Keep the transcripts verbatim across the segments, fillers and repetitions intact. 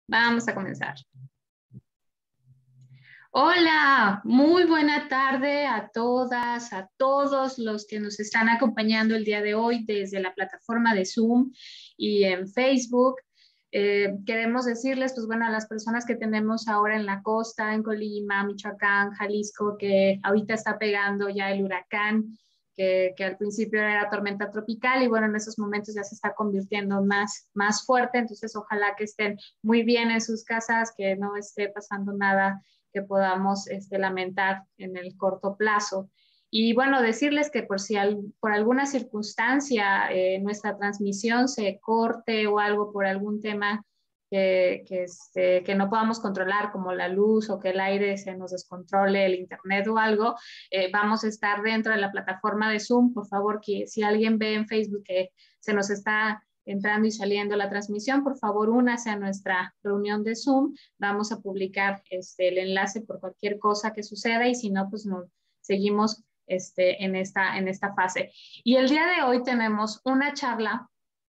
Vamos a comenzar. Hola, muy buena tarde a todas, a todos los que nos están acompañando el día de hoy desde la plataforma de Zoom y en Facebook. Eh, queremos decirles, pues bueno, a las personas que tenemos ahora en la costa, en Colima, Michoacán, Jalisco, que ahorita está pegando ya el huracán, que, que al principio era tormenta tropical y bueno, en esos momentos ya se está convirtiendo más, más fuerte, entonces ojalá que estén muy bien en sus casas, que no esté pasando nada que podamos este, lamentar en el corto plazo. Y bueno, decirles que por si al, por alguna circunstancia eh, nuestra transmisión se corte o algo por algún tema que, que, este, que no podamos controlar, como la luz o que el aire se nos descontrole, el internet o algo, eh, vamos a estar dentro de la plataforma de Zoom. Por favor, que si alguien ve en Facebook que se nos está entrando y saliendo la transmisión, por favor, únase a nuestra reunión de Zoom. Vamos a publicar este, el enlace por cualquier cosa que suceda y si no, pues nos seguimos este, en, esta, en esta fase. Y el día de hoy tenemos una charla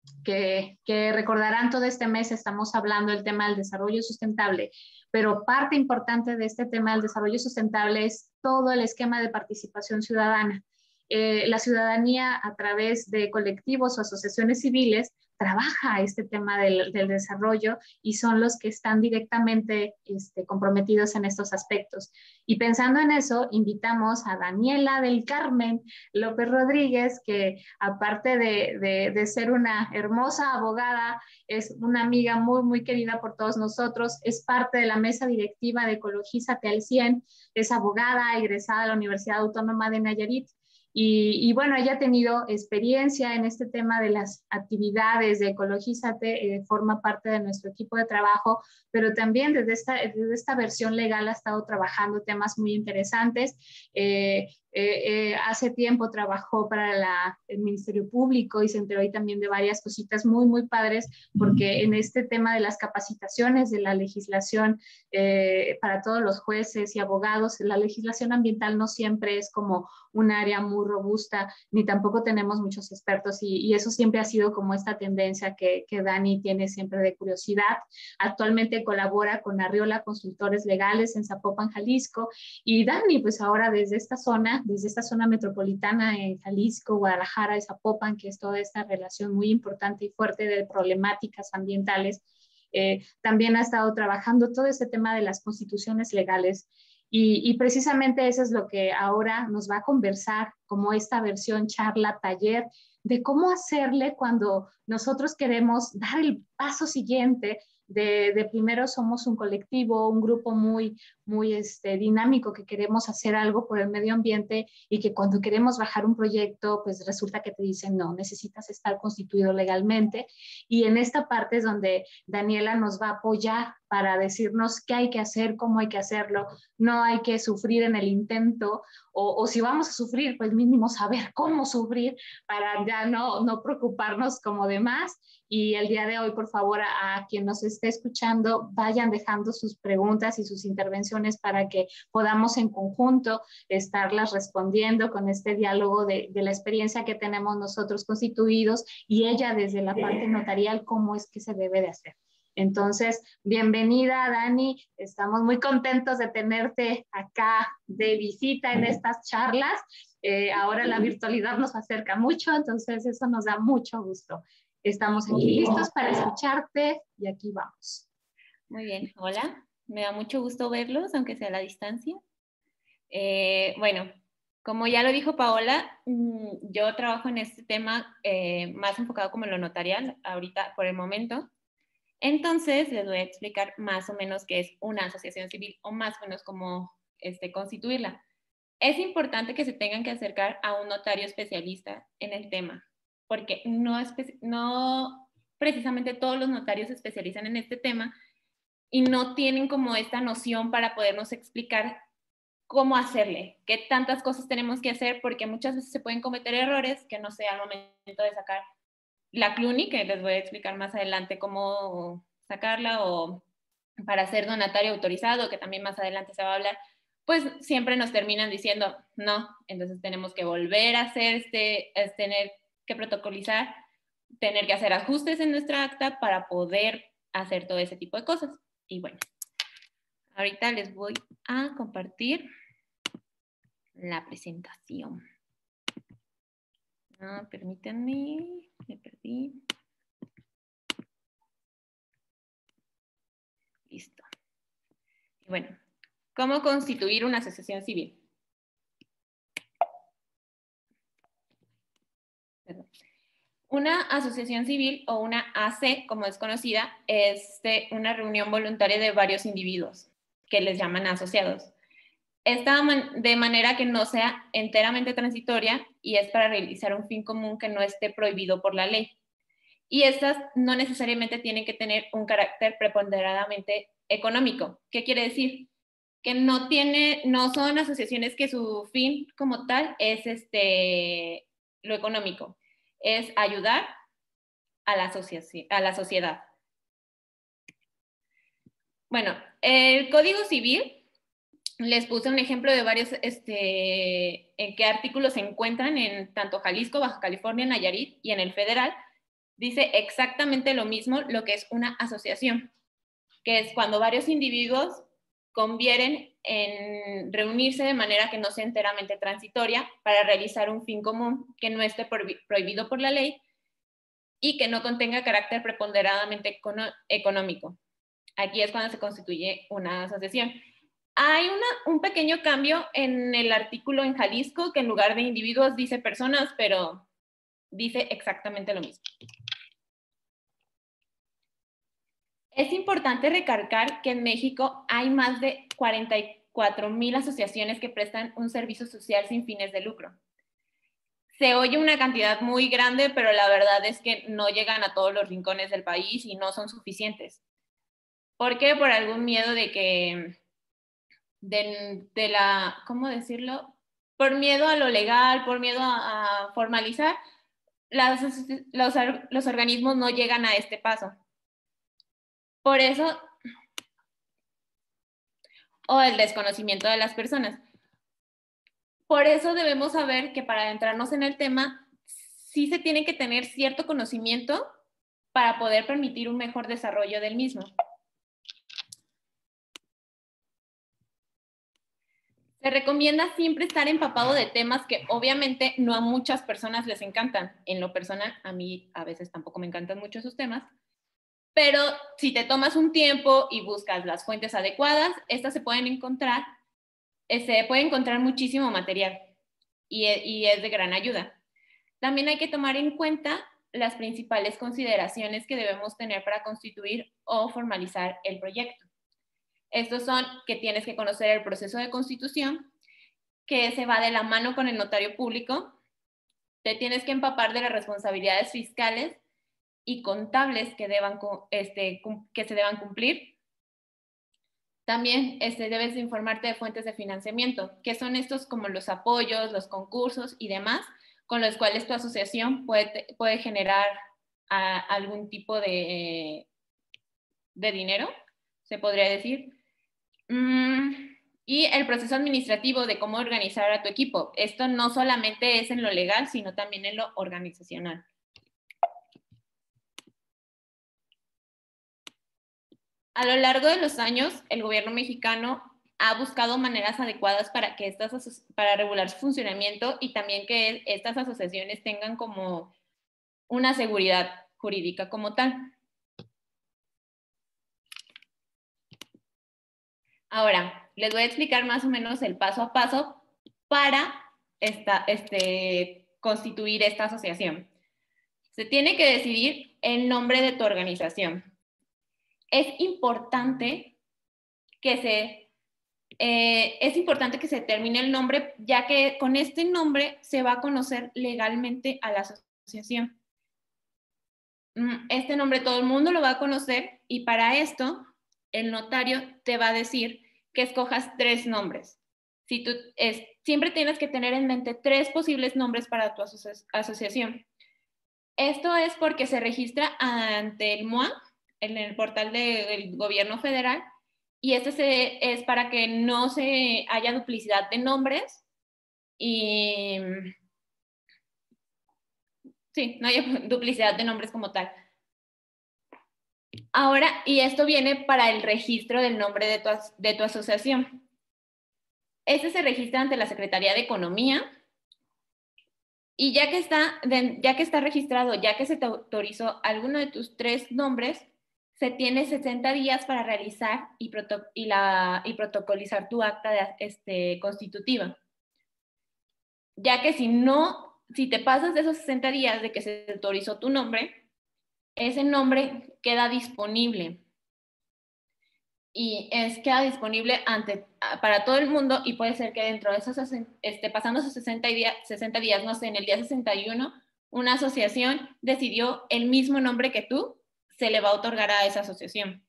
que, que recordarán todo este mes, estamos hablando del tema del desarrollo sustentable, pero parte importante de este tema del desarrollo sustentable es todo el esquema de participación ciudadana. Eh, la ciudadanía a través de colectivos o asociaciones civiles trabaja este tema del, del desarrollo y son los que están directamente este, comprometidos en estos aspectos. Y pensando en eso, invitamos a Daniela del Carmen López Rodríguez, que aparte de, de, de ser una hermosa abogada, es una amiga muy, muy querida por todos nosotros, es parte de la mesa directiva de Ecologízate al cien, es abogada egresada de la Universidad Autónoma de Nayarit. Y, y, bueno, ella ha tenido experiencia en este tema de las actividades de Ecologízate, eh, forma parte de nuestro equipo de trabajo, pero también desde esta, desde esta versión legal ha estado trabajando temas muy interesantes. Eh, eh, eh, hace tiempo trabajó para la, el Ministerio Público y se enteró ahí también de varias cositas muy, muy padres, porque en este tema de las capacitaciones de la legislación eh, para todos los jueces y abogados, la legislación ambiental no siempre es como un área muy robusta, ni tampoco tenemos muchos expertos y, y eso siempre ha sido como esta tendencia que, que Dani tiene siempre de curiosidad. Actualmente colabora con Arriola Consultores Legales en Zapopan, Jalisco, y Dani, pues ahora desde esta zona, desde esta zona metropolitana en Jalisco, Guadalajara y Zapopan, que es toda esta relación muy importante y fuerte de problemáticas ambientales, eh, también ha estado trabajando todo este tema de las constituciones legales. Y, y precisamente eso es lo que ahora nos va a conversar como esta versión charla taller de cómo hacerle cuando nosotros queremos dar el paso siguiente de, de primero somos un colectivo, un grupo muy, muy este, dinámico que queremos hacer algo por el medio ambiente y que cuando queremos bajar un proyecto, pues resulta que te dicen, no, necesitas estar constituido legalmente. Y en esta parte es donde Daniela nos va a apoyar para decirnos qué hay que hacer, cómo hay que hacerlo. No hay que sufrir en el intento o, o si vamos a sufrir, pues mínimo saber cómo sufrir para ya no, no preocuparnos como demás. Y el día de hoy, por favor, a, a quien nos esté escuchando, vayan dejando sus preguntas y sus intervenciones para que podamos en conjunto estarlas respondiendo con este diálogo de, de la experiencia que tenemos nosotros constituidos y ella desde la parte notarial, cómo es que se debe de hacer. Entonces, bienvenida, Dani. Estamos muy contentos de tenerte acá de visita en estas charlas. Eh, ahora la virtualidad nos acerca mucho, entonces eso nos da mucho gusto. Estamos aquí listos para escucharte y aquí vamos. Muy bien, hola. Me da mucho gusto verlos, aunque sea a la distancia. Eh, bueno, como ya lo dijo Paola, yo trabajo en este tema eh, más enfocado como en lo notarial, ahorita por el momento. Entonces, les voy a explicar más o menos qué es una asociación civil o más o menos cómo este, constituirla. Es importante que se tengan que acercar a un notario especialista en el tema, porque no, no precisamente todos los notarios se especializan en este tema y no tienen como esta noción para podernos explicar cómo hacerle, qué tantas cosas tenemos que hacer, porque muchas veces se pueden cometer errores que no sé al momento de sacar la C L U N I, que les voy a explicar más adelante cómo sacarla, o para ser donatario autorizado, que también más adelante se va a hablar, pues siempre nos terminan diciendo no, entonces tenemos que volver a hacer este, es tener que protocolizar, tener que hacer ajustes en nuestra acta para poder hacer todo ese tipo de cosas. Y bueno, ahorita les voy a compartir la presentación. Ah, permítanme, me perdí. Listo. Y bueno, ¿cómo constituir una asociación civil? Perdón. Una asociación civil o una A C, como es conocida, es de una reunión voluntaria de varios individuos que les llaman asociados. Esta man- de manera que no sea enteramente transitoria y es para realizar un fin común que no esté prohibido por la ley. Y estas no necesariamente tienen que tener un carácter preponderantemente económico. ¿Qué quiere decir? Que no, tiene, no son asociaciones que su fin como tal es este, lo económico, es ayudar a la, a la sociedad. Bueno, el Código Civil, les puse un ejemplo de varios, este, en qué artículos se encuentran en tanto Jalisco, Baja California, Nayarit y en el federal. Dice exactamente lo mismo lo que es una asociación, que es cuando varios individuos convienen en reunirse de manera que no sea enteramente transitoria para realizar un fin común que no esté prohibido por la ley y que no contenga carácter preponderantemente económico. Aquí es cuando se constituye una asociación. Hay una, un pequeño cambio en el artículo en Jalisco, que en lugar de individuos dice personas, pero dice exactamente lo mismo. Es importante recalcar que en México hay más de cuarenta y cuatro mil asociaciones que prestan un servicio social sin fines de lucro. Se oye una cantidad muy grande, pero la verdad es que no llegan a todos los rincones del país y no son suficientes. ¿Por qué? Por algún miedo de que, de, de la, ¿cómo decirlo? Por miedo a lo legal, por miedo a, a formalizar, las, los, los organismos no llegan a este paso. Por eso, o el desconocimiento de las personas. Por eso debemos saber que para adentrarnos en el tema, sí se tiene que tener cierto conocimiento para poder permitir un mejor desarrollo del mismo. Se recomienda siempre estar empapado de temas que obviamente no a muchas personas les encantan. En lo personal, a mí a veces tampoco me encantan mucho esos temas, pero si te tomas un tiempo y buscas las fuentes adecuadas, estas se pueden encontrar, se puede encontrar muchísimo material y, y es de gran ayuda. También hay que tomar en cuenta las principales consideraciones que debemos tener para constituir o formalizar el proyecto. Estos son que tienes que conocer el proceso de constitución, que se va de la mano con el notario público, te tienes que empapar de las responsabilidades fiscales y contables que, deban, este, que se deban cumplir. También este, debes informarte de fuentes de financiamiento, que son estos como los apoyos, los concursos y demás, con los cuales tu asociación puede, puede generar a, algún tipo de, de dinero, se podría decir. Mm, y el proceso administrativo de cómo organizar a tu equipo. Esto no solamente es en lo legal, sino también en lo organizacional. A lo largo de los años, el gobierno mexicano ha buscado maneras adecuadas para que estas, para regular su funcionamiento y también que estas asociaciones tengan como una seguridad jurídica como tal. Ahora, les voy a explicar más o menos el paso a paso para esta, este, constituir esta asociación. Se tiene que decidir el nombre de tu organización. Es importante que se, eh, es importante que se termine el nombre, ya que con este nombre se va a conocer legalmente a la asociación. Este nombre todo el mundo lo va a conocer y para esto el notario te va a decir que escojas tres nombres. Si tú, es, siempre tienes que tener en mente tres posibles nombres para tu aso asociación. Esto es porque se registra ante el M O A, en el portal del gobierno federal, y este se, es para que no se haya duplicidad de nombres y sí, no haya duplicidad de nombres como tal. Ahora, y esto viene para el registro del nombre de tu, de tu asociación. Este se registra ante la Secretaría de Economía y ya que, está, de, ya que está registrado, ya que se te autorizó alguno de tus tres nombres, se tiene sesenta días para realizar y, proto, y, la, y protocolizar tu acta de, este, constitutiva. Ya que si no, si te pasas de esos sesenta días de que se te autorizó tu nombre, ese nombre queda disponible. Y es, queda disponible ante, para todo el mundo y puede ser que dentro de esos, este, pasando esos sesenta días, sesenta días, no sé, en el día sesenta y uno, una asociación decidió el mismo nombre que tú, se le va a otorgar a esa asociación.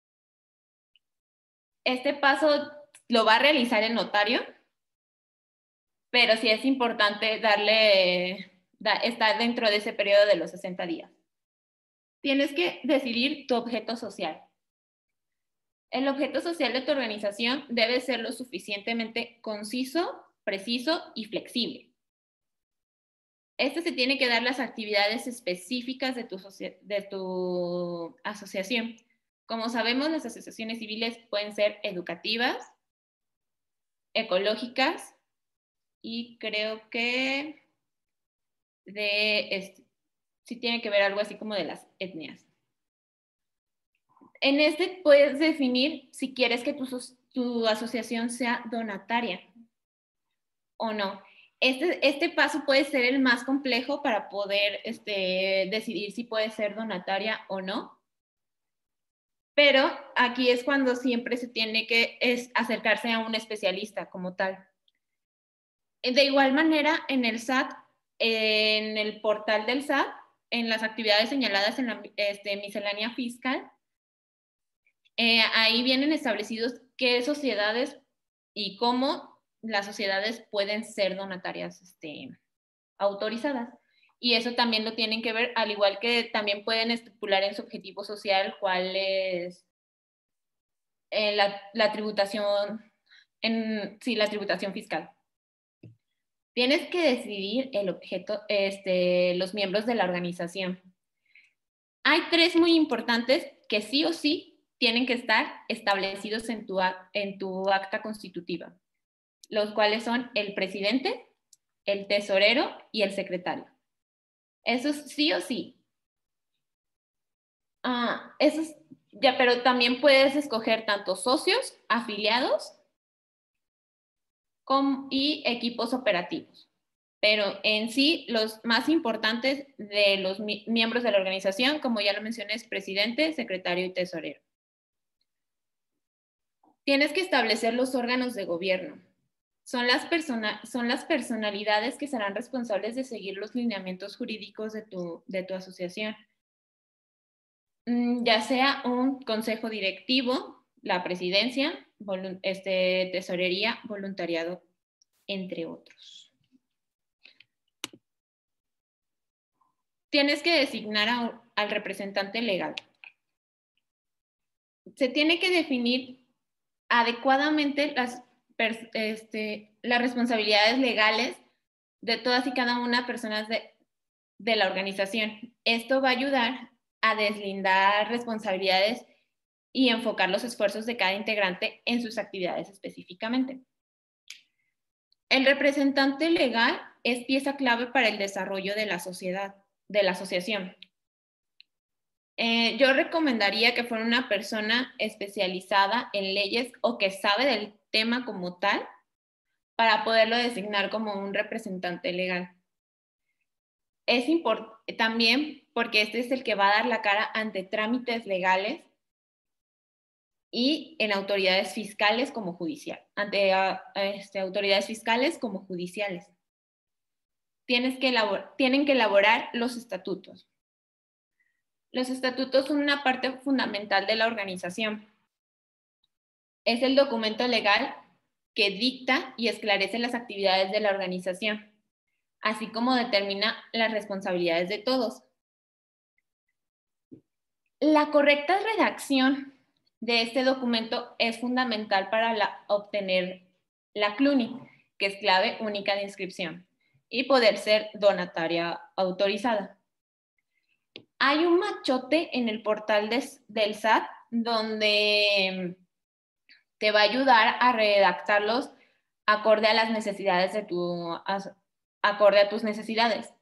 Este paso lo va a realizar el notario, pero sí es importante darle, da, estar dentro de ese periodo de los sesenta días. Tienes que decidir tu objeto social. El objeto social de tu organización debe ser lo suficientemente conciso, preciso y flexible. Este se tiene que dar las actividades específicas de tu, de tu asociación. Como sabemos, las asociaciones civiles pueden ser educativas, ecológicas y creo que de, este, sí tiene que ver algo así como de las etnias. En este puedes definir si quieres que tu, tu asociación sea donataria o no. Este, este paso puede ser el más complejo para poder este, decidir si puede ser donataria o no. Pero aquí es cuando siempre se tiene que es acercarse a un especialista como tal. De igual manera, en el S A T, en el portal del S A T, en las actividades señaladas en la este, miscelánea fiscal, eh, ahí vienen establecidos qué sociedades y cómo las sociedades pueden ser donatarias este, autorizadas. Y eso también lo tienen que ver, al igual que también pueden estipular en su objetivo social cuál es eh, la, la tributación, en, sí, la tributación fiscal. Tienes que decidir el objeto, este, los miembros de la organización. Hay tres muy importantes que sí o sí tienen que estar establecidos en tu, en tu acta constitutiva, los cuales son el presidente, el tesorero y el secretario. Esos sí o sí. Ah, esos, ya, pero también puedes escoger tanto socios, afiliados con, y equipos operativos. Pero en sí, los más importantes de los mi miembros de la organización, como ya lo mencioné, es presidente, secretario y tesorero. Tienes que establecer los órganos de gobierno. Son las, persona son las personalidades que serán responsables de seguir los lineamientos jurídicos de tu, de tu asociación. Mm, ya sea un consejo directivo, la presidencia, este, tesorería, voluntariado, entre otros. Tienes que designar a, al representante legal. Se tiene que definir adecuadamente las, este, las responsabilidades legales de todas y cada una de las personas de, de la organización. Esto va a ayudar a deslindar responsabilidades y enfocar los esfuerzos de cada integrante en sus actividades específicamente. El representante legal es pieza clave para el desarrollo de la sociedad, de la asociación. Eh, yo recomendaría que fuera una persona especializada en leyes o que sabe del tema como tal para poderlo designar como un representante legal. Es importante también porque este es el que va a dar la cara ante trámites legales y en autoridades fiscales como judicial, ante uh, este, autoridades fiscales como judiciales. Tienes que elabor- tienen que elaborar los estatutos. Los estatutos son una parte fundamental de la organización. Es el documento legal que dicta y esclarece las actividades de la organización, así como determina las responsabilidades de todos. La correcta redacción de este documento es fundamental para la, obtener la C L U N I, que es clave única de inscripción, y poder ser donataria autorizada. hay un machote en el portal de, del S A T donde te va a ayudar a redactarlos acorde a las necesidades de tu, acorde a tus necesidades.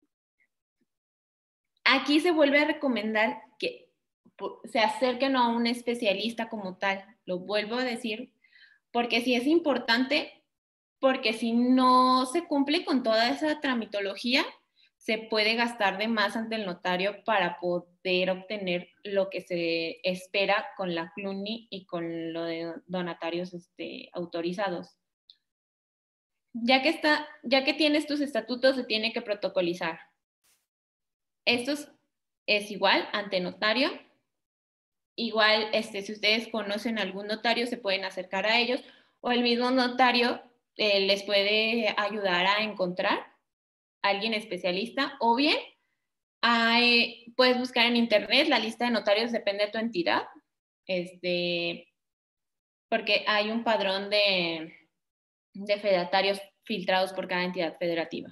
Aquí se vuelve a recomendar que se acerquen a un especialista como tal. Lo vuelvo a decir, porque sí es importante, porque si no se cumple con toda esa tramitología, se puede gastar de más ante el notario para poder obtener lo que se espera con la C L U N I y con lo de donatarios este, autorizados. Ya que, está, ya que tienes tus estatutos, se tiene que protocolizar. Esto es, es igual ante notario. Igual, este, si ustedes conocen algún notario, se pueden acercar a ellos, o el mismo notario eh, les puede ayudar a encontrar a alguien especialista, o bien hay, puedes buscar en internet la lista de notarios, depende de tu entidad, este, porque hay un padrón de, de fedatarios filtrados por cada entidad federativa.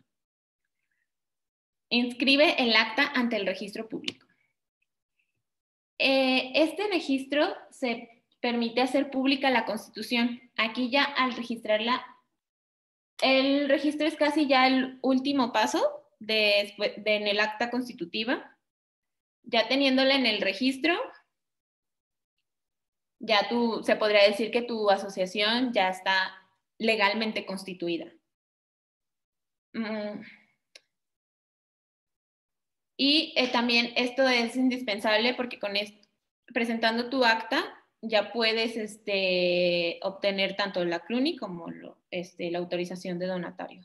Inscribe el acta ante el registro público. Eh, este registro se permite hacer pública la Constitución. Aquí ya al registrarla, el registro es casi ya el último paso de, de, en el acta constitutiva. Ya teniéndola en el registro, ya tú, se podría decir que tu asociación ya está legalmente constituida. Mm. Y eh, también esto es indispensable porque con esto, presentando tu acta, ya puedes este, obtener tanto la C L U N I como lo, este, la autorización de donatario.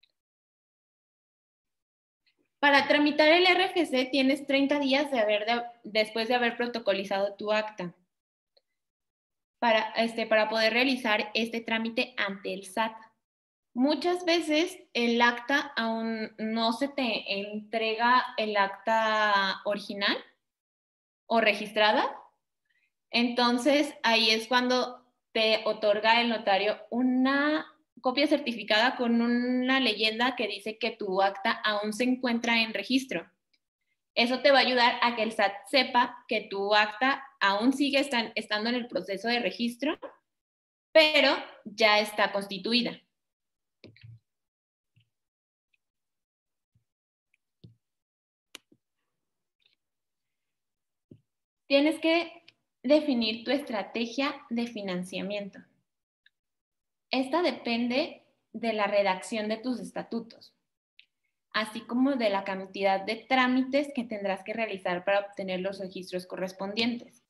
Para tramitar el R F C tienes treinta días de haber de, después de haber protocolizado tu acta para, este, para poder realizar este trámite ante el S A T. Muchas veces el acta aún no se te entrega el acta original o registrada. Entonces, ahí es cuando te otorga el notario una copia certificada con una leyenda que dice que tu acta aún se encuentra en registro. Eso te va a ayudar a que el S A T sepa que tu acta aún sigue estan, estando en el proceso de registro, pero ya está constituida. Tienes que definir tu estrategia de financiamiento. Esta depende de la redacción de tus estatutos, así como de la cantidad de trámites que tendrás que realizar para obtener los registros correspondientes.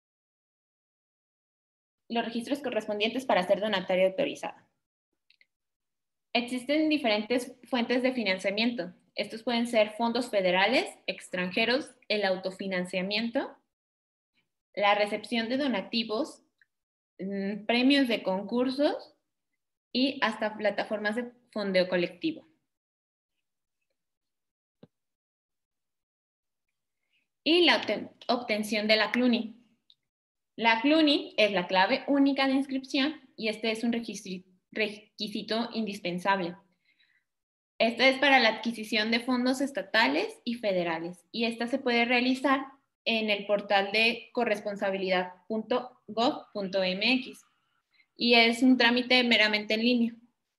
Los registros correspondientes para ser donatario autorizado. Existen diferentes fuentes de financiamiento. Estos pueden ser fondos federales, extranjeros, el autofinanciamiento, la recepción de donativos, mmm, premios de concursos y hasta plataformas de fondeo colectivo. Y la obtención de la C L U N I. La C L U N I es la clave única de inscripción y este es un requisito indispensable. Esta es para la adquisición de fondos estatales y federales y esta se puede realizar en el portal de corresponsabilidad punto gov punto m x y es un trámite meramente en línea.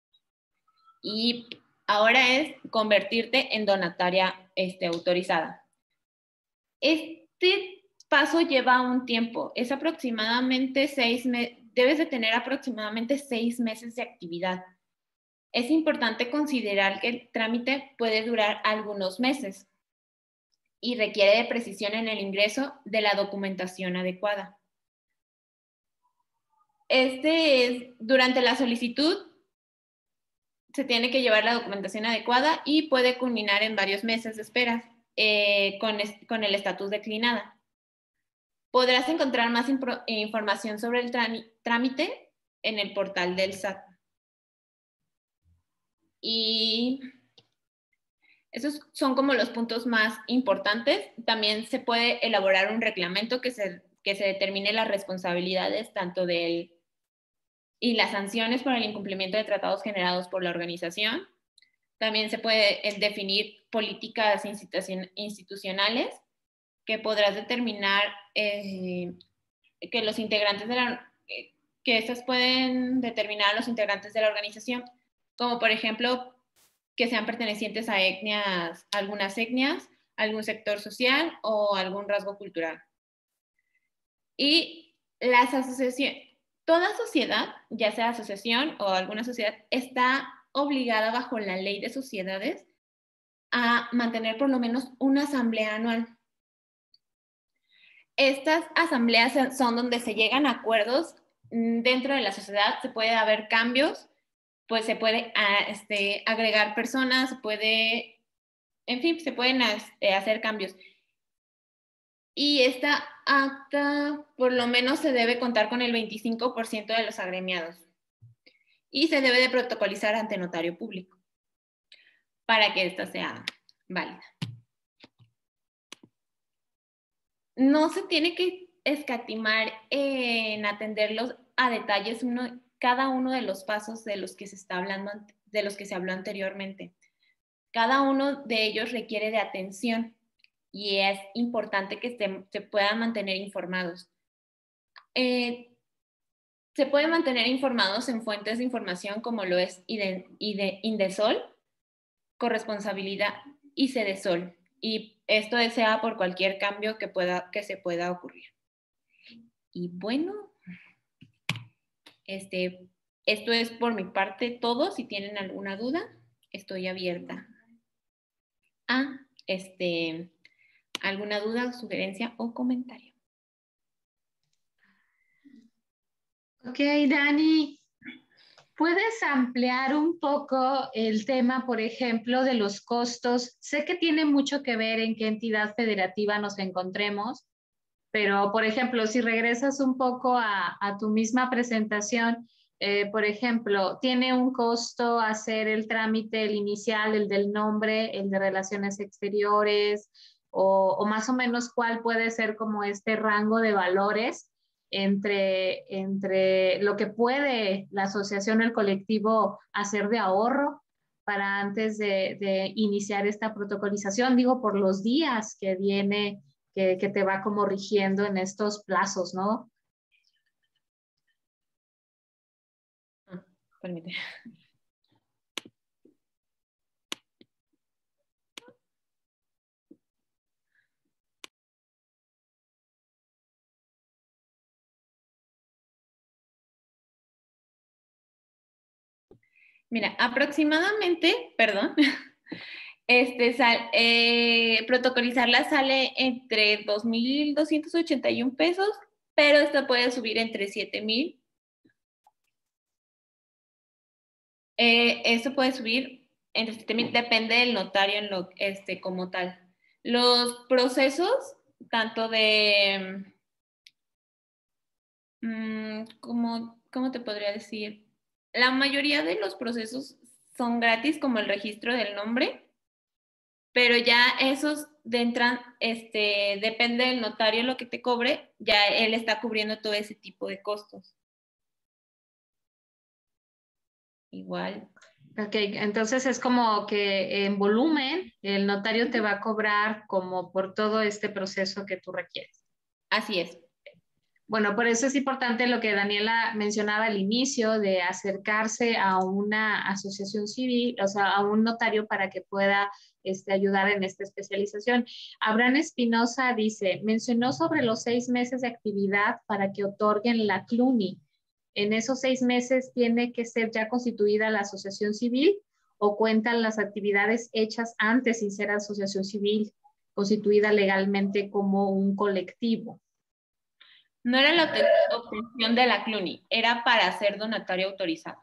Y ahora es convertirte en donataria este, autorizada. Este paso lleva un tiempo, es aproximadamente seis meses, debes de tener aproximadamente seis meses de actividad. Es importante considerar que el trámite puede durar algunos meses y requiere de precisión en el ingreso de la documentación adecuada. Este es, durante la solicitud se tiene que llevar la documentación adecuada y puede culminar en varios meses de espera eh, con, con el estatus declinada. Podrás encontrar más información sobre el trámite en el portal del S A T. Y esos son como los puntos más importantes. También se puede elaborar un reglamento que se, que se determine las responsabilidades tanto del y las sanciones por el incumplimiento de tratados generados por la organización. También se puede definir políticas institucionales que podrás determinar eh, que los integrantes de la, eh, que estas pueden determinar a los integrantes de la organización, como por ejemplo que sean pertenecientes a etnias, algunas etnias, algún sector social o algún rasgo cultural. Y las asociaciones, toda sociedad, ya sea asociación o alguna sociedad, está obligada bajo la ley de sociedades a mantener por lo menos una asamblea anual. Estas asambleas son donde se llegan a acuerdos dentro de la sociedad, se puede haber cambios, pues se puede este, agregar personas, se puede, en fin, se pueden hacer cambios. Y esta acta por lo menos se debe contar con el veinticinco por ciento de los agremiados y se debe de protocolizar ante notario público para que esta sea válida. No se tiene que escatimar en atenderlos a detalles uno, cada uno de los pasos de los que se está hablando, de los que se habló anteriormente. Cada uno de ellos requiere de atención y es importante que se, se puedan mantener informados. Eh, se pueden mantener informados en fuentes de información como lo es IDE, IDE, Indesol, Corresponsabilidad y Cedesol. Y esto sea por cualquier cambio que, pueda, que se pueda ocurrir. Y bueno, este, esto es por mi parte todo. Si tienen alguna duda, estoy abierta a este, alguna duda, sugerencia o comentario. Ok, Dani, ¿puedes ampliar un poco el tema, por ejemplo, de los costos? Sé que tiene mucho que ver en qué entidad federativa nos encontremos, pero, por ejemplo, si regresas un poco a, a tu misma presentación, eh, por ejemplo, ¿tiene un costo hacer el trámite, el inicial, el del nombre, el de relaciones exteriores? O, o más o menos cuál puede ser como este rango de valores entre, entre lo que puede la asociación o el colectivo hacer de ahorro para antes de, de iniciar esta protocolización, digo, por los días que viene, que, que te va como rigiendo en estos plazos, ¿no? Ah, permíteme. Mira, aproximadamente, perdón, este, sal, eh, protocolizarla sale entre dos mil doscientos ochenta y un pesos, pero esta puede subir entre siete mil. Eh, eso puede subir entre siete mil, depende del notario en lo, este, como tal. Los procesos, tanto de, mmm, como, ¿cómo te podría decir? La mayoría de los procesos son gratis, como el registro del nombre, pero ya esos de entran, este, depende del notario lo que te cobre, ya él está cubriendo todo ese tipo de costos. Igual. Ok, entonces es como que en volumen el notario te va a cobrar como por todo este proceso que tú requieres. Así es. Bueno, por eso es importante lo que Daniela mencionaba al inicio de acercarse a una asociación civil, o sea, a un notario para que pueda este, ayudar en esta especialización. Abraham Espinosa dice, mencionó sobre los seis meses de actividad para que otorguen la C L U N I. ¿En esos seis meses tiene que ser ya constituida la asociación civil o cuentan las actividades hechas antes sin ser asociación civil, constituida legalmente como un colectivo? No era la obtención de la C L U N I, era para ser donatario autorizado.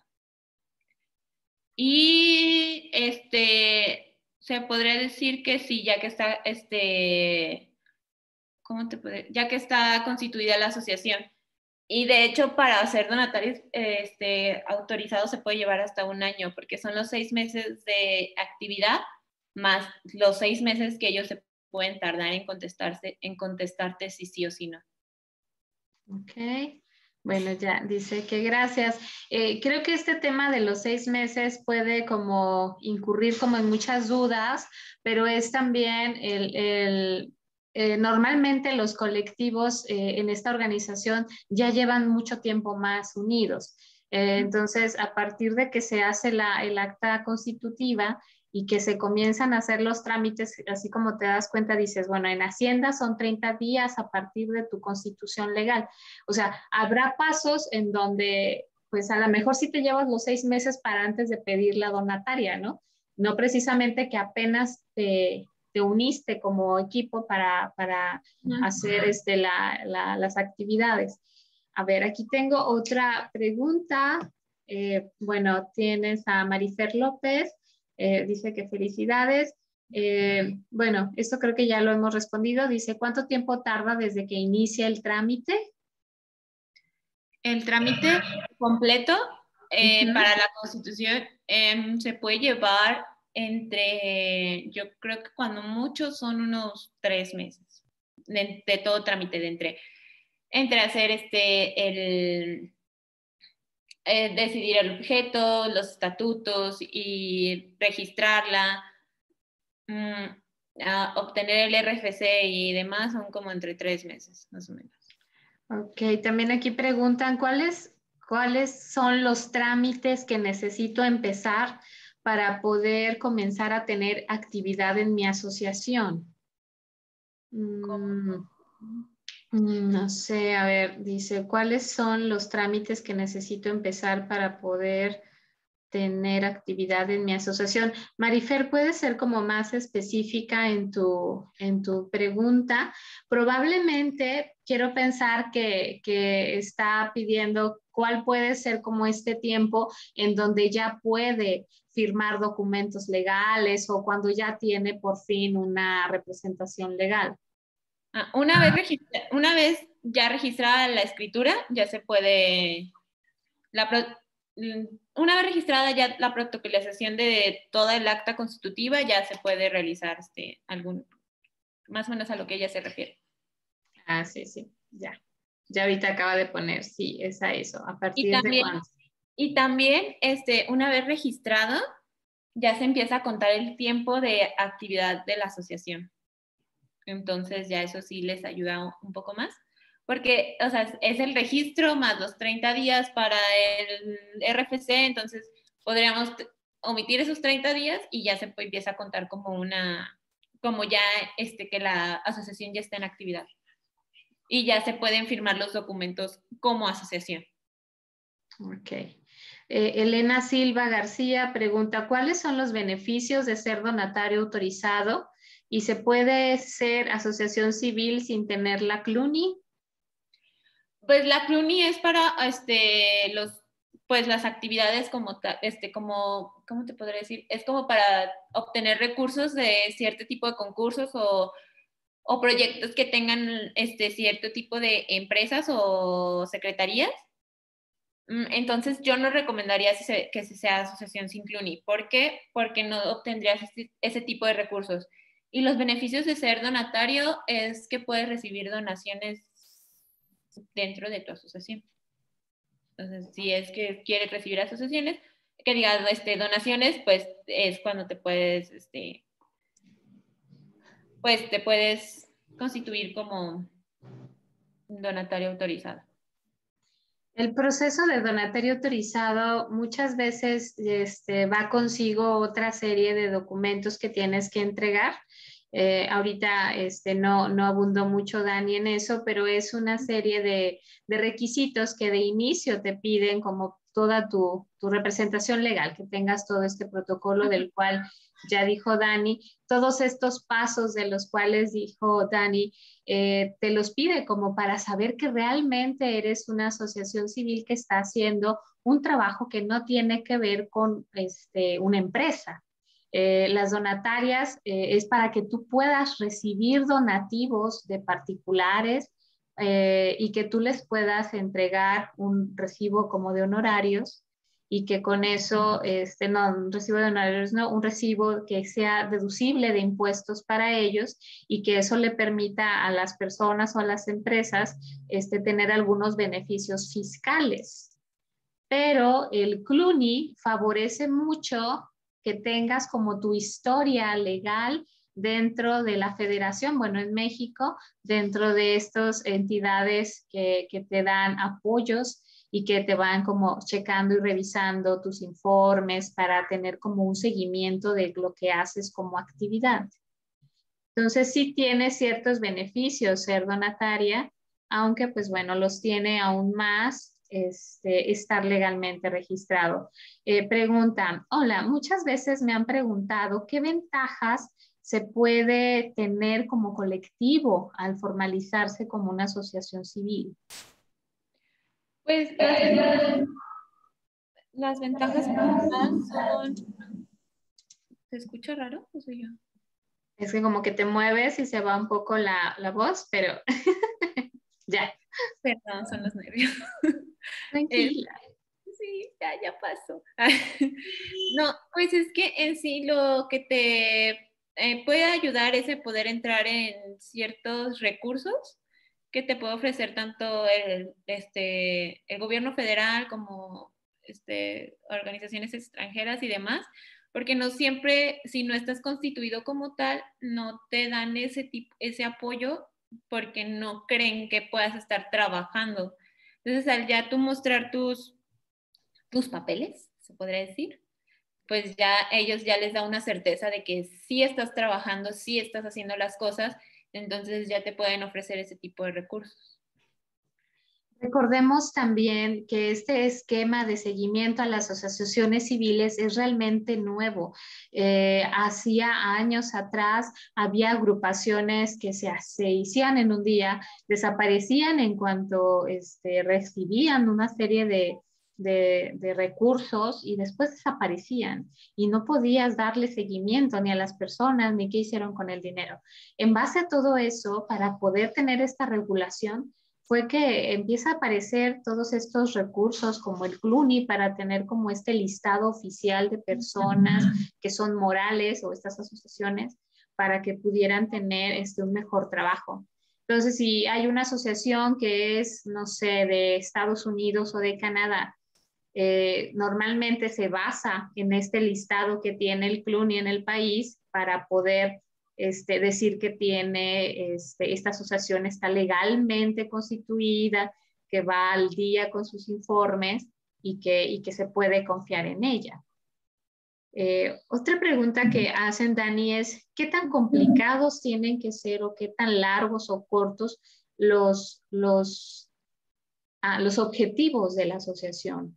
Y este, se podría decir que sí, ya que está, este, ¿cómo te puede? Ya que está constituida la asociación. Y de hecho, para ser donatario este, autorizado se puede llevar hasta un año, porque son los seis meses de actividad más los seis meses que ellos se pueden tardar en contestarse, en contestarte si sí o si no. Ok, bueno, ya dice que gracias. Eh, creo que este tema de los seis meses puede como incurrir como en muchas dudas, pero es también el, el eh, normalmente los colectivos eh, en esta organización ya llevan mucho tiempo más unidos. Eh, entonces, a partir de que se hace la, el acta constitutiva y que se comienzan a hacer los trámites, así como te das cuenta, dices, bueno, en Hacienda son treinta días a partir de tu constitución legal. O sea, habrá pasos en donde, pues a lo mejor sí te llevas los seis meses para antes de pedir la donataria, ¿no? No precisamente que apenas te, te uniste como equipo para, para hacer este, la, la, las actividades. A ver, aquí tengo otra pregunta. Eh, bueno, tienes a Marifer López, eh, dice que felicidades. Eh, bueno, esto creo que ya lo hemos respondido. Dice, ¿cuánto tiempo tarda desde que inicia el trámite? El trámite completo eh, Uh-huh. para la constitución eh, se puede llevar entre, yo creo que cuando mucho son unos tres meses de, de todo trámite, de entre, entre hacer este, el, eh, decidir el objeto, los estatutos y registrarla, mmm, a obtener el R F C y demás, son como entre tres meses, más o menos. Ok, también aquí preguntan, ¿cuáles, cuáles son los trámites que necesito empezar para poder comenzar a tener actividad en mi asociación? Mm, no sé, a ver, dice, ¿cuáles son los trámites que necesito empezar para poder tener actividad en mi asociación? Marifer, ¿puede ser como más específica en tu, en tu pregunta? Probablemente quiero pensar que, que está pidiendo cuál puede ser como este tiempo en donde ya puede firmar documentos legales o cuando ya tiene por fin una representación legal. Ah, una, vez registra, una vez ya registrada la escritura, ya se puede, la pro, una vez registrada ya la protocolización de toda el acta constitutiva, ya se puede realizar este, algún, más o menos a lo que ella se refiere. Ah, sí, sí, ya. Ya ahorita acaba de poner, sí, es a eso. ¿A partir Y también, de cuándo? y también este, una vez registrado, ya se empieza a contar el tiempo de actividad de la asociación. Entonces ya eso sí les ayuda un poco más. Porque, o sea, es el registro más los treinta días para el R F C, entonces podríamos omitir esos treinta días y ya se empieza a contar como una, como ya este, que la asociación ya está en actividad. Y ya se pueden firmar los documentos como asociación. Ok. Eh, Elena Silva García pregunta, ¿cuáles son los beneficios de ser donatario autorizado? ¿Y se puede ser asociación civil sin tener la C L U N Y? Pues la C L U N Y es para este, los, pues las actividades como, este, como, ¿cómo te podría decir? Es como para obtener recursos de cierto tipo de concursos o, o proyectos que tengan este, cierto tipo de empresas o secretarías. Entonces yo no recomendaría que se sea asociación sin C L U N Y. ¿Por qué? Porque no obtendrías ese, ese tipo de recursos. Y los beneficios de ser donatario es que puedes recibir donaciones dentro de tu asociación. Entonces, si es que quieres recibir asociaciones, que digas este, donaciones, pues es cuando te puedes, este, pues te puedes constituir como donatario autorizado. El proceso de donatario autorizado muchas veces este, va consigo otra serie de documentos que tienes que entregar. Eh, ahorita este, no, no abundó mucho Dani en eso, pero es una serie de, de requisitos que de inicio te piden como toda tu, tu representación legal, que tengas todo este protocolo del cual ya dijo Dani, todos estos pasos de los cuales dijo Dani, eh, te los pide como para saber que realmente eres una asociación civil que está haciendo un trabajo que no tiene que ver con este, una empresa. Eh, las donatarias eh, es para que tú puedas recibir donativos de particulares eh, y que tú les puedas entregar un recibo como de honorarios y que con eso, este, no, un recibo de honorarios, no, un recibo que sea deducible de impuestos para ellos y que eso le permita a las personas o a las empresas este, tener algunos beneficios fiscales. Pero el C L U N Y favorece mucho que tengas como tu historia legal dentro de la federación, bueno, en México, dentro de estas entidades que, que te dan apoyos y que te van como checando y revisando tus informes para tener como un seguimiento de lo que haces como actividad. Entonces sí tiene ciertos beneficios ser donataria, aunque pues bueno, los tiene aún más este, estar legalmente registrado. Eh, preguntan, hola, muchas veces me han preguntado qué ventajas se puede tener como colectivo al formalizarse como una asociación civil. Pues las ventajas, las ventajas como tal son... ¿Se escucha raro o soy yo? Es que como que te mueves y se va un poco la, la voz, pero ya. Perdón, son los nervios. Tranquila. Sí, ya, ya pasó. No, pues es que en sí lo que te eh, puede ayudar es el poder entrar en ciertos recursos que te puede ofrecer tanto el, este, el gobierno federal como este, organizaciones extranjeras y demás, porque no siempre, si no estás constituido como tal, no te dan ese, tipo, ese apoyo porque no creen que puedas estar trabajando. Entonces, al ya tú mostrar tus tus papeles, se podría decir, pues ya ellos ya les da una certeza de que sí estás trabajando, sí estás haciendo las cosas, entonces ya te pueden ofrecer ese tipo de recursos. Recordemos también que este esquema de seguimiento a las asociaciones civiles es realmente nuevo. Eh, hacía años atrás había agrupaciones que se, se hacían en un día, desaparecían en cuanto este, recibían una serie de, de, de recursos y después desaparecían y no podías darle seguimiento ni a las personas ni qué hicieron con el dinero. En base a todo eso, para poder tener esta regulación, fue que empieza a aparecer todos estos recursos como el CLUNY para tener como este listado oficial de personas que son morales o estas asociaciones para que pudieran tener este, un mejor trabajo. Entonces, si hay una asociación que es, no sé, de Estados Unidos o de Canadá, eh, normalmente se basa en este listado que tiene el CLUNY en el país para poder este, decir que tiene, este, esta asociación está legalmente constituida, que va al día con sus informes y que, y que se puede confiar en ella. Eh, otra pregunta que hacen, Dani, es ¿qué tan complicados tienen que ser o qué tan largos o cortos los, los, ah, los objetivos de la asociación?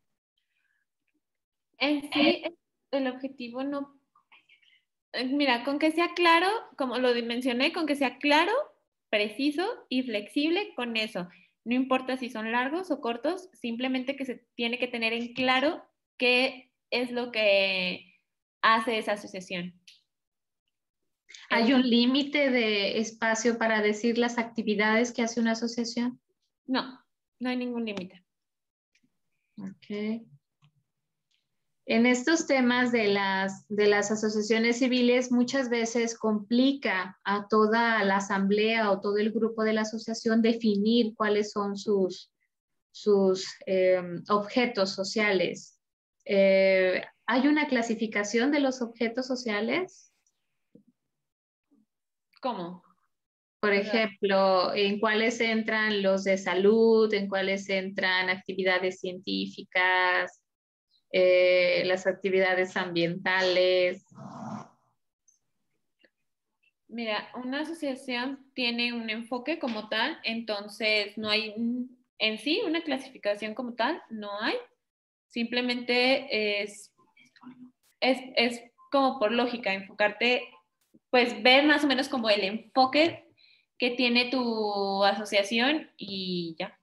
En sí, el objetivo no... Mira, con que sea claro, como lo mencioné, con que sea claro, preciso y flexible, con eso. No importa si son largos o cortos, simplemente que se tiene que tener en claro qué es lo que hace esa asociación. ¿Hay un límite de espacio para decir las actividades que hace una asociación? No, no hay ningún límite. Ok. En estos temas de las, de las asociaciones civiles muchas veces complica a toda la asamblea o todo el grupo de la asociación definir cuáles son sus, sus eh, objetos sociales. Eh, ¿hay una clasificación de los objetos sociales? ¿Cómo? Por ejemplo, ¿en cuáles entran los de salud? ¿En cuáles entran actividades científicas? Eh, las actividades ambientales. Mira, una asociación tiene un enfoque como tal, entonces no hay en sí una clasificación como tal, no hay. Simplemente es, es, es como por lógica, enfocarte, pues ver más o menos como el enfoque que tiene tu asociación y ya.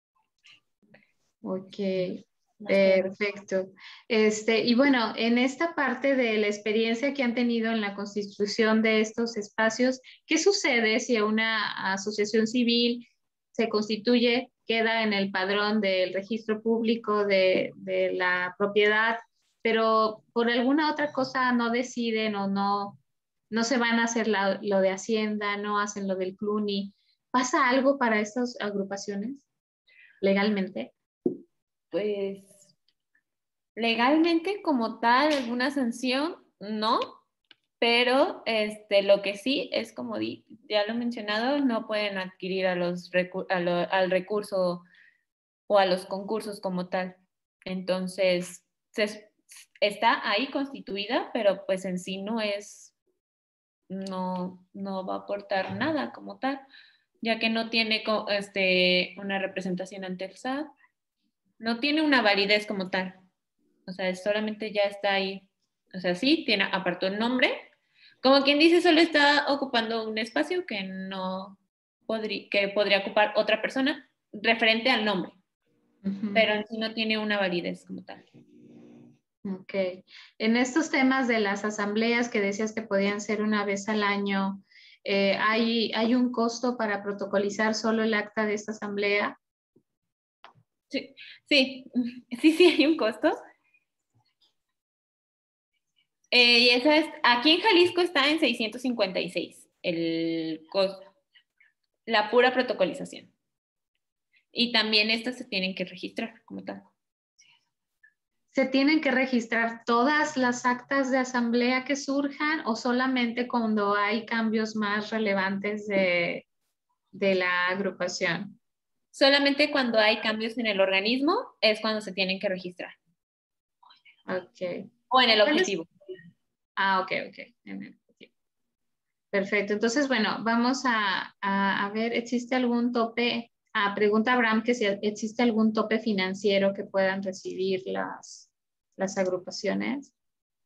Ok, perfecto. Este, y bueno, en esta parte de la experiencia que han tenido en la constitución de estos espacios, ¿qué sucede si una asociación civil se constituye, queda en el padrón del registro público de, de la propiedad, pero por alguna otra cosa no deciden o no, no se van a hacer la, lo de Hacienda, no hacen lo del CLUNY? ¿Pasa algo para estas agrupaciones legalmente? Pues legalmente como tal, alguna sanción, no, pero este, lo que sí es, como di, ya lo he mencionado, no pueden adquirir a los recu a lo, al recurso o a los concursos como tal. Entonces, se, está ahí constituida, pero pues en sí no es, no, no va a aportar nada como tal, ya que no tiene este, una representación ante el S A T, no tiene una validez como tal. O sea, solamente ya está ahí. O sea, sí, tiene, apartó el nombre. Como quien dice, solo está ocupando un espacio que no podría, que podría ocupar otra persona referente al nombre. Uh-huh. Pero en sí no tiene una validez como tal. Ok. En estos temas de las asambleas que decías que podían ser una vez al año, eh, ¿hay, ¿hay un costo para protocolizar solo el acta de esta asamblea? Sí, sí, sí, sí hay un costo. Eh, y esa es, aquí en Jalisco está en seiscientos cincuenta y seis el costo, la pura protocolización. Y también estas se tienen que registrar como tal. ¿Se tienen que registrar todas las actas de asamblea que surjan o solamente cuando hay cambios más relevantes de, de la agrupación? Solamente cuando hay cambios en el organismo es cuando se tienen que registrar. Ok. O en el objetivo. Ah, ok, ok. En el objetivo. Perfecto. Entonces, bueno, vamos a, a, a ver, ¿existe algún tope? Ah, pregunta Abraham que si existe algún tope financiero que puedan recibir las, las agrupaciones.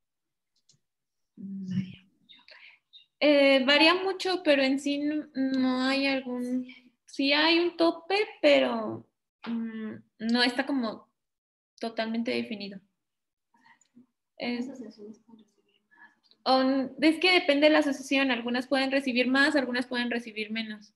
Eh, varía mucho, pero en sí no, no hay algún... Sí hay un tope, pero um, no está como totalmente definido. Es, um, es que depende de la asociación. Algunas pueden recibir más, algunas pueden recibir menos.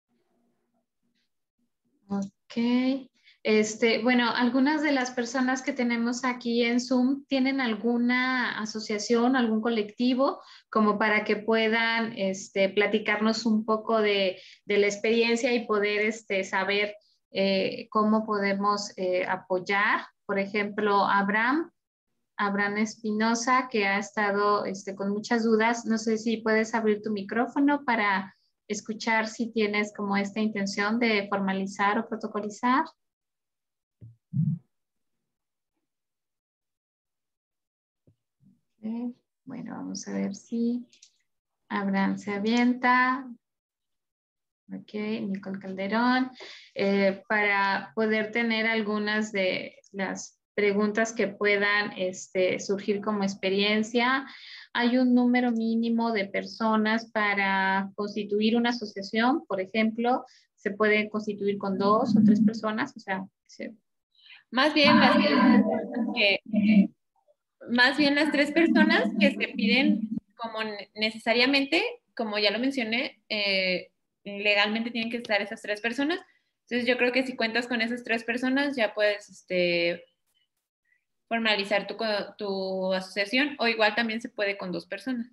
Ok. Este, bueno, algunas de las personas que tenemos aquí en Zoom tienen alguna asociación, algún colectivo, como para que puedan este, platicarnos un poco de, de la experiencia y poder este, saber eh, cómo podemos eh, apoyar. Por ejemplo, Abraham, Abraham Espinosa, que ha estado este, con muchas dudas. No sé si puedes abrir tu micrófono para escuchar si tienes como esta intención de formalizar o protocolizar. Okay. Bueno, vamos a ver si Abraham se avienta. Ok, Nicole Calderón. Eh, para poder tener algunas de las preguntas que puedan este, surgir como experiencia, hay un número mínimo de personas para constituir una asociación. Por ejemplo, se puede constituir con dos o tres personas, o sea, se... Más bien las que más bien las tres personas que se piden como necesariamente, como ya lo mencioné, eh, legalmente tienen que estar esas tres personas. Entonces yo creo que si cuentas con esas tres personas ya puedes este, formalizar tu, tu asociación, o igual también se puede con dos personas.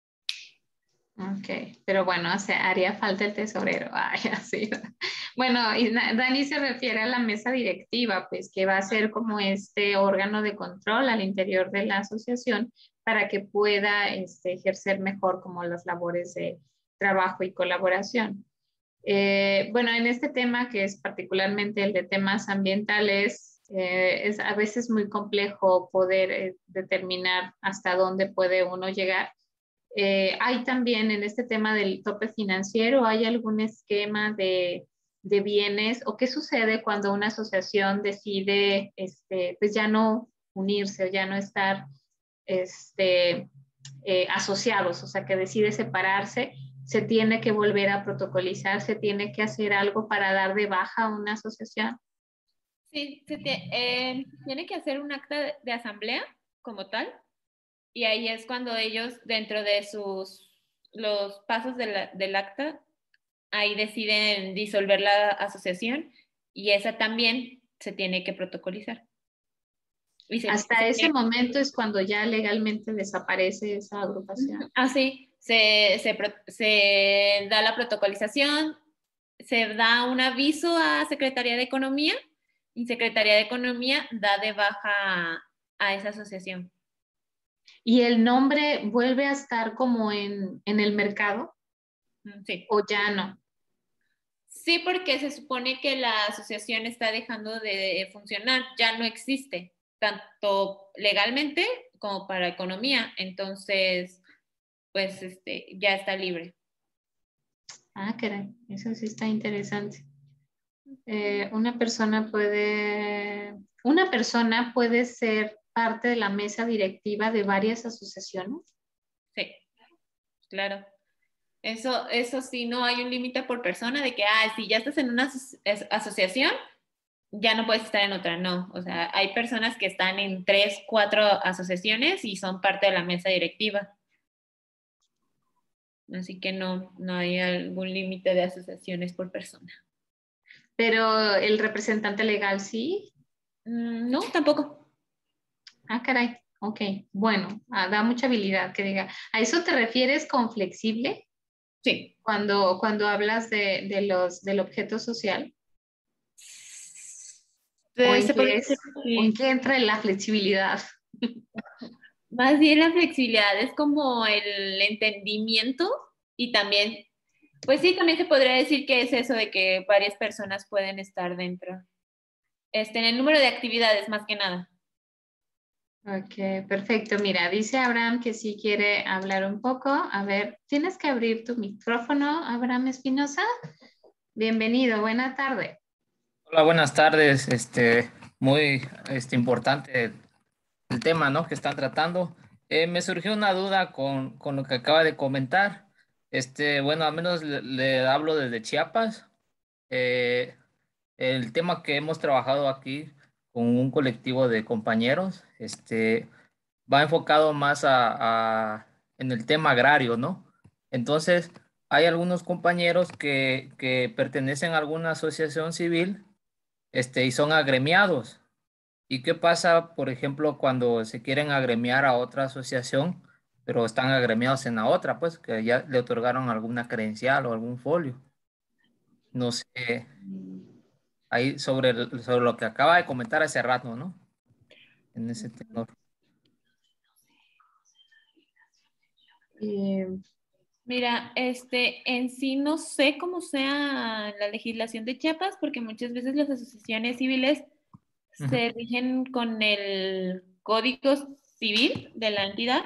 Ok, pero bueno, o sea, haría falta el tesorero. Ay, así. Bueno, y Dani se refiere a la mesa directiva, pues que va a ser como este órgano de control al interior de la asociación para que pueda este, ejercer mejor como las labores de trabajo y colaboración. Eh, bueno, en este tema que es particularmente el de temas ambientales, eh, es a veces muy complejo poder eh, determinar hasta dónde puede uno llegar. Eh, hay también en este tema del tope financiero, ¿hay algún esquema de, de bienes o qué sucede cuando una asociación decide este, pues ya no unirse o ya no estar este, eh, asociados, o sea, que decide separarse? ¿Se tiene que volver a protocolizar? ¿Se tiene que hacer algo para dar de baja a una asociación? Sí, se te, eh, tiene que hacer un acta de, de asamblea como tal. Y ahí es cuando ellos, dentro de sus los pasos de la, del acta, ahí deciden disolver la asociación y esa también se tiene que protocolizar. Y se, Hasta se ese tiene, momento es cuando ya legalmente desaparece esa agrupación. ah, sí, se, se, se da la protocolización, se da un aviso a Secretaría de Economía y Secretaría de Economía da de baja a, a esa asociación. ¿Y el nombre vuelve a estar como en, en el mercado Sí. o ya no? Sí, porque se supone que la asociación está dejando de funcionar, ya no existe, tanto legalmente como para economía. Entonces, pues este, ya está libre. Ah, caray, eso sí está interesante. Eh, una persona puede, una persona puede ser parte de la mesa directiva de varias asociaciones. Sí, claro. Eso, eso sí, no hay un límite por persona de que, ah, si ya estás en una aso- es- asociación, ya no puedes estar en otra. No, o sea, hay personas que están en tres, cuatro asociaciones y son parte de la mesa directiva. Así que no, no hay algún límite de asociaciones por persona. Pero el representante legal sí. Mm, no, tampoco. Ah, caray. Ok, bueno, ah, da mucha habilidad que diga. ¿A eso te refieres con flexible Sí. cuando, cuando hablas de, de los, del objeto social? ¿O Se, en se qué podría decir es, o en que qué entra la flexibilidad? más bien la flexibilidad es como el entendimiento y también, pues sí, también se podría decir que es eso de que varias personas pueden estar dentro. Este, en el número de actividades más que nada. Ok, perfecto. Mira, dice Abraham que sí quiere hablar un poco. A ver, tienes que abrir tu micrófono, Abraham Espinosa. Bienvenido, buena tarde. Hola, buenas tardes. Este, muy este, importante el tema, ¿no? Que están tratando. Eh, me surgió una duda con, con lo que acaba de comentar. Este, bueno, al menos le, le hablo desde Chiapas. Eh, el tema que hemos trabajado aquí con un colectivo de compañeros, este, va enfocado más a, a- en el tema agrario, ¿no? Entonces, hay algunos compañeros que, que pertenecen a alguna asociación civil este, y son agremiados. ¿Y qué pasa, por ejemplo, cuando se quieren agremiar a otra asociación, pero están agremiados en la otra, pues que ya le otorgaron alguna credencial o algún folio? No sé, ahí sobre, el- sobre lo que acaba de comentar hace rato, ¿no? En ese tenor. Eh, Mira, este, en sí no sé cómo sea la legislación de Chiapas, porque muchas veces las asociaciones civiles Ujú. se rigen con el código civil de la entidad,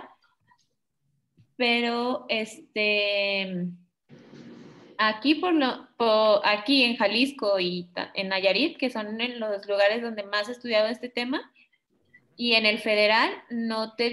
pero este, aquí por lo, por, aquí en Jalisco y ta- en Nayarit, que son en los lugares donde más he estudiado este tema, y en el federal no te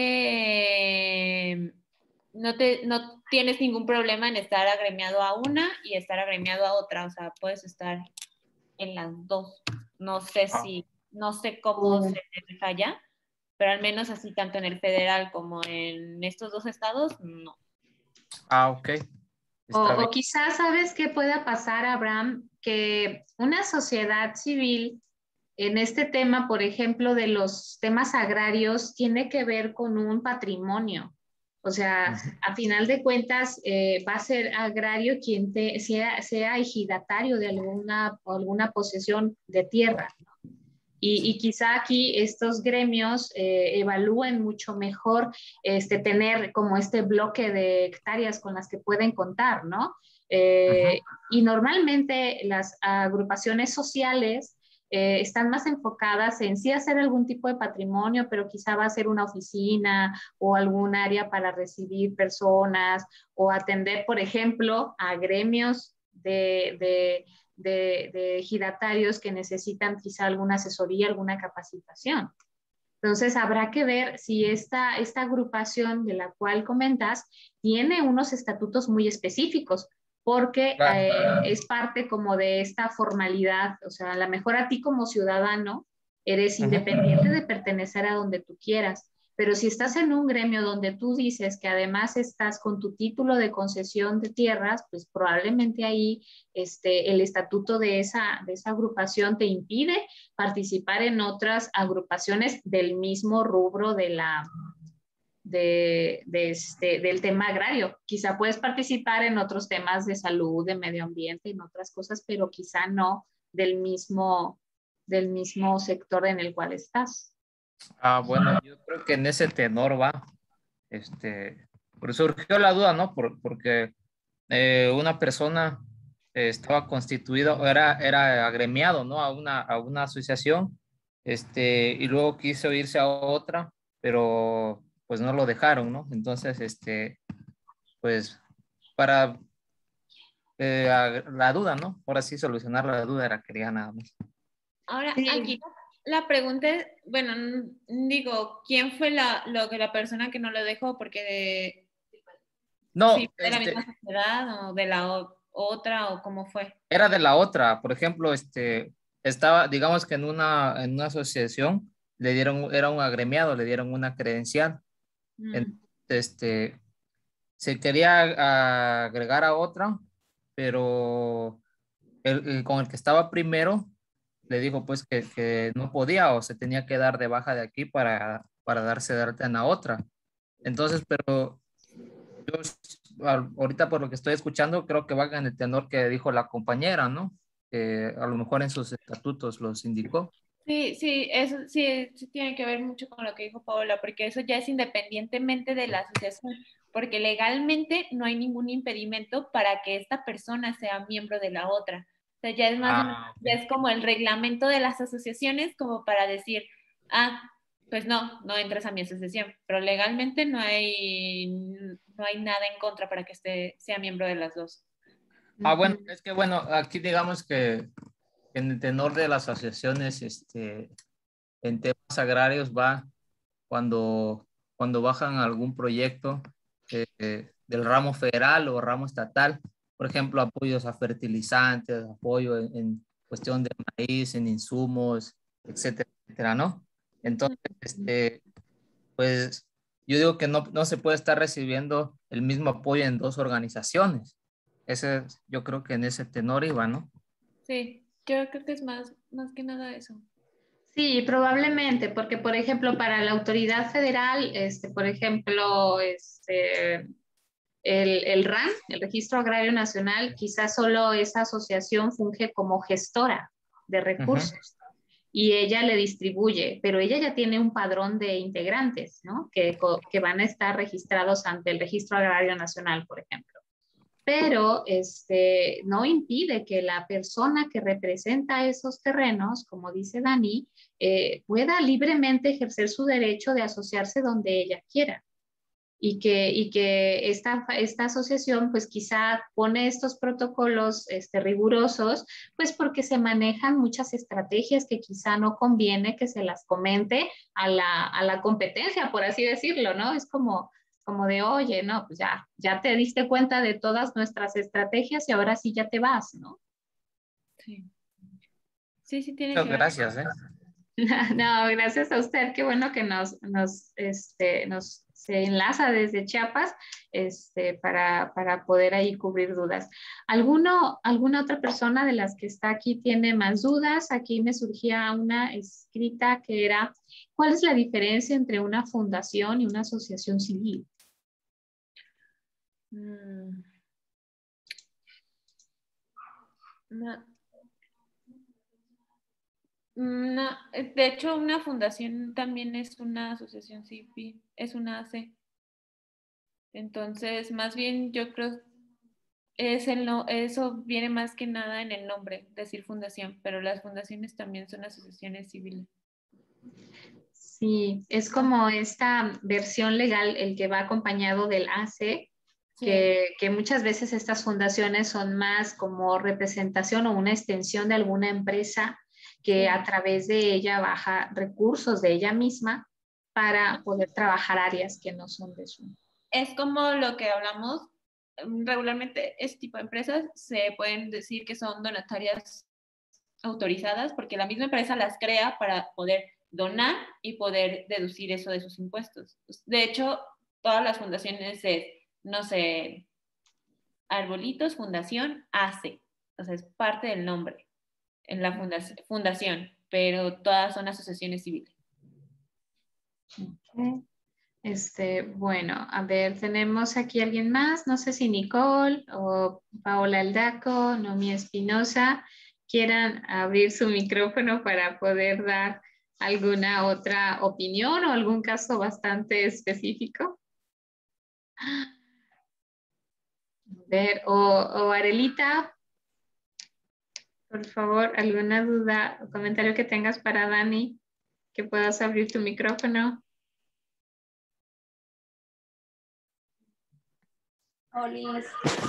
dice, no te, no tienes ningún problema en estar agremiado a una y estar agremiado a otra, o sea, puedes estar en las dos. No sé Ah, si, no sé cómo o, se maneja allá, pero al menos así tanto en el federal como en estos dos estados, no. ah, ok, o, está bien. o quizás sabes qué pueda pasar, Abraham, que una sociedad civil en este tema, por ejemplo, de los temas agrarios, tiene que ver con un patrimonio. O sea, Ujú. a final de cuentas, eh, va a ser agrario quien te, sea, sea ejidatario de alguna, alguna posesión de tierra. Y, y quizá aquí estos gremios eh, evalúen mucho mejor este, tener como este bloque de hectáreas con las que pueden contar, ¿no? Ujú. Eh, y normalmente las agrupaciones sociales eh, están más enfocadas en sí hacer algún tipo de patrimonio, pero quizá va a ser una oficina o algún área para recibir personas o atender, por ejemplo, a gremios de, de de, de ejidatarios que necesitan quizá alguna asesoría, alguna capacitación. Entonces, habrá que ver si esta, esta agrupación de la cual comentas tiene unos estatutos muy específicos, porque Claro. eh, es parte como de esta formalidad, o sea, a lo mejor a ti como ciudadano eres Ujú. independiente de pertenecer a donde tú quieras, pero si estás en un gremio donde tú dices que además estás con tu título de concesión de tierras, pues probablemente ahí este, el estatuto de esa, de esa agrupación te impide participar en otras agrupaciones del mismo rubro de la, de, de este, del tema agrario. Quizá puedes participar en otros temas de salud, de medio ambiente, en otras cosas, pero quizá no del mismo, del mismo sector en el cual estás. Ah, bueno, yo creo que en ese tenor va. este, por eso surgió la duda, ¿no? Por, porque eh, una persona eh, estaba constituida, o era, era agremiado, ¿no? A una, a una asociación, este, y luego quiso irse a otra, pero pues no lo dejaron, ¿no? Entonces, este, pues para eh, a- la duda, ¿no? Ahora sí solucionar la duda era quería nada más. Ahora, aquí Sí, la pregunta es, bueno, n- digo, ¿quién fue la, lo que la persona que no lo dejó? Porque de, si No, fue de la este, misma sociedad o de la o- otra o cómo fue. era de la otra, por ejemplo, este, estaba, digamos que en una, en una asociación le dieron, era un agremiado, le dieron una credencial. Entonces, Mm, este, se quería agregar a otra, pero el, el con el que estaba primero le dijo pues que, que no podía o se tenía que dar de baja de aquí para, para darse de alta en la otra. Entonces, pero yo al- ahorita por lo que estoy escuchando creo que va en el tenor que dijo la compañera, ¿no? Que a lo mejor en sus estatutos los indicó. sí, sí, eso sí, sí tiene que ver mucho con lo que dijo Paola, porque eso ya es independientemente de la asociación, porque legalmente no hay ningún impedimento para que esta persona sea miembro de la otra. O sea, ya es más, o menos- Ah, ya ok. es como el reglamento de las asociaciones como para decir, ah, pues no, no entras a mi asociación, pero legalmente no hay, no hay nada en contra para que esté, sea miembro de las dos. Ah, bueno, ujú. es que bueno, aquí digamos que en el tenor de las asociaciones, este, en temas agrarios va cuando, cuando bajan algún proyecto eh, eh, del ramo federal o ramo estatal, por ejemplo, apoyos a fertilizantes, apoyo en, en cuestión de maíz, en insumos, etcétera, etcétera, ¿no? Ujú. Entonces, este, pues yo digo que no, no se puede estar recibiendo el mismo apoyo en dos organizaciones. Ese, yo creo que en ese tenor iba, ¿no? Sí, yo creo que es más, más que nada eso. Sí, probablemente, porque por ejemplo, para la autoridad federal, este, por ejemplo, este, el, el R A N, el Registro Agrario Nacional, quizás solo esa asociación funge como gestora de Ujú. recursos y ella le distribuye, pero ella ya tiene un padrón de integrantes, ¿no? Que, que van a estar registrados ante el Registro Agrario Nacional, por ejemplo. Pero este, no impide que la persona que representa esos terrenos, como dice Dani, eh, pueda libremente ejercer su derecho de asociarse donde ella quiera. Y que, y que esta, esta asociación pues quizá pone estos protocolos este, rigurosos pues porque se manejan muchas estrategias que quizá no conviene que se las comente a la, a la competencia, por así decirlo, ¿no? Es como, como de, oye, no, pues ya, ya te diste cuenta de todas nuestras estrategias y ahora sí ya te vas, ¿no? Sí, sí, sí tiene Muchas que ver. gracias, ¿eh? No, gracias a usted, qué bueno que nos, nos, este, nos se enlaza desde Chiapas este, para, para poder ahí cubrir dudas. ¿Alguno, ¿Alguna otra persona de las que está aquí tiene más dudas? Aquí me surgía una escrita que era, ¿cuál es la diferencia entre una fundación y una asociación civil? Mm, no, no, de hecho, una fundación también es una asociación civil, es una A C. Entonces, más bien yo creo es el no, eso viene más que nada en el nombre, decir fundación, pero las fundaciones también son asociaciones civiles. Sí, es como esta versión legal, el que va acompañado del A C, Sí, que, que muchas veces estas fundaciones son más como representación o una extensión de alguna empresa que sí. a través de ella baja recursos de ella misma para poder trabajar áreas que no son de su. Es como lo que hablamos, mm, regularmente este tipo de empresas se pueden decir que son donatarias autorizadas porque la misma empresa las crea para poder donar y poder deducir eso de sus impuestos. De hecho, todas las fundaciones es, no sé, Arbolitos Fundación A C, o sea, es parte del nombre en la fundación, fundación pero todas son asociaciones civiles. Okay. Este, bueno, a ver, tenemos aquí alguien más, no sé si Nicole o Paola Aldaco, Nomi Espinosa, quieran abrir su micrófono para poder dar alguna otra opinión o algún caso bastante específico. A ver, o, o Arelita, por favor, alguna duda o comentario que tengas para Dani, que puedas abrir tu micrófono. Olis.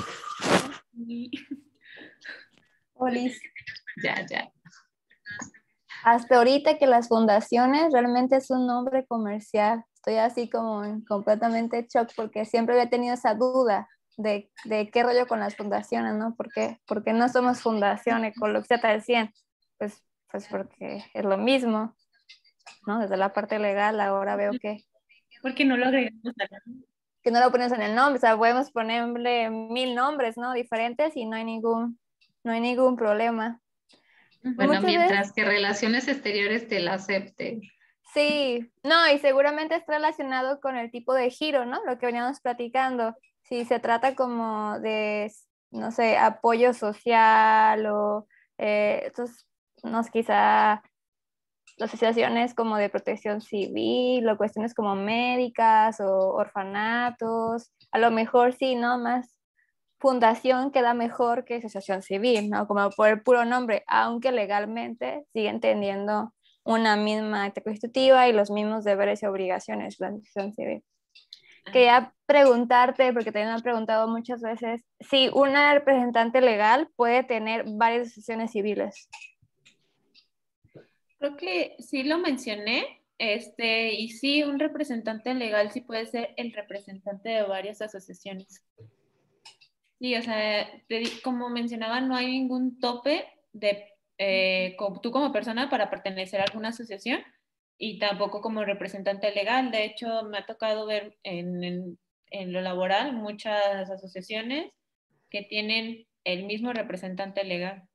Olis. Ya, ya. Hasta ahorita que las fundaciones realmente es un nombre comercial. Estoy así como en completamente shock porque siempre había tenido esa duda de, de qué rollo con las fundaciones, ¿no? ¿Por qué, ¿Por qué no somos fundación Ecoloxia al cien? Pues, pues porque es lo mismo, ¿no? Desde la parte legal ahora veo que... Porque no lo agregamos a la... que no lo ponemos en el nombre, o sea, podemos ponerle mil nombres, ¿no? Diferentes y no hay ningún, no hay ningún problema. Bueno, Muchas mientras veces, que Relaciones Exteriores te la acepte. sí, no, y seguramente está relacionado con el tipo de giro, ¿no? Lo que veníamos platicando. Si se trata como de, no sé, apoyo social o eh, estos, no sé, quizá asociaciones como de protección civil o cuestiones como médicas o orfanatos, a lo mejor sí, ¿no? Más fundación queda mejor que asociación civil, ¿no? Como por el puro nombre, aunque legalmente siguen teniendo una misma acta constitutiva y los mismos deberes y obligaciones la asociación civil. Quería preguntarte, porque también me han preguntado muchas veces, si una representante legal puede tener varias asociaciones civiles. Creo que sí lo mencioné, este, y sí, un representante legal sí puede ser el representante de varias asociaciones. Sí, o sea, te, como mencionaba, no hay ningún tope de eh, como, tú como persona para pertenecer a alguna asociación y tampoco como representante legal. De hecho, me ha tocado ver en, en, en lo laboral muchas asociaciones que tienen el mismo representante legal.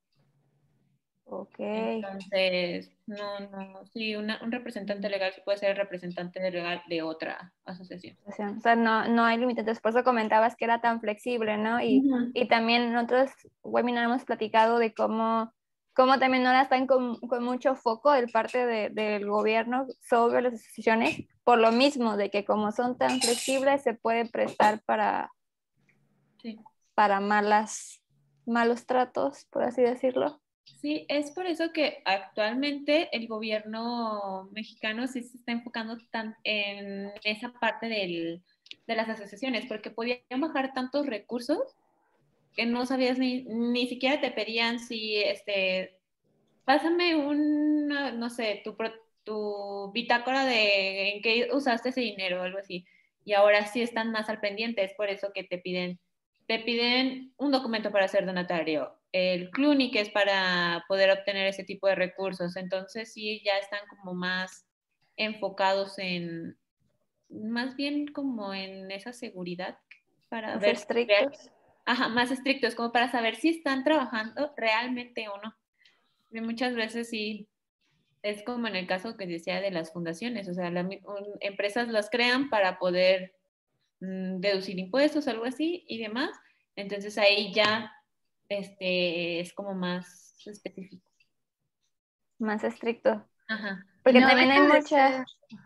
Ok. Entonces, no, no, sí, una, un representante legal sí puede ser el representante legal de otra asociación. O sea, no, no hay limitantes. Por eso comentabas que era tan flexible, ¿no? Y, uh-huh. y también en otros webinars hemos platicado de cómo, cómo también ahora están con, con mucho foco de parte de, del gobierno sobre las asociaciones, por lo mismo de que como son tan flexibles se puede prestar para, sí. para malas, malos tratos, por así decirlo. Sí, es por eso que actualmente el gobierno mexicano sí se está enfocando tan en esa parte del, de las asociaciones, porque podían bajar tantos recursos que no sabías ni, ni siquiera te pedían si, este, pásame un, no sé, tu, tu bitácora de en qué usaste ese dinero o algo así. Y ahora sí están más al pendiente, es por eso que te piden, te piden un documento para ser donatario, el C L U N I, que es para poder obtener ese tipo de recursos. Entonces sí, ya están como más enfocados en, más bien como en esa seguridad para más ver. Estrictos. Si, ajá, más estrictos, como para saber si están trabajando realmente o no. Y muchas veces sí, es como en el caso que decía de las fundaciones, o sea, la, un, empresas las crean para poder mmm, deducir impuestos, algo así y demás. Entonces ahí ya este, es como más específico. Más estricto. Ajá. Porque no también hay mucha,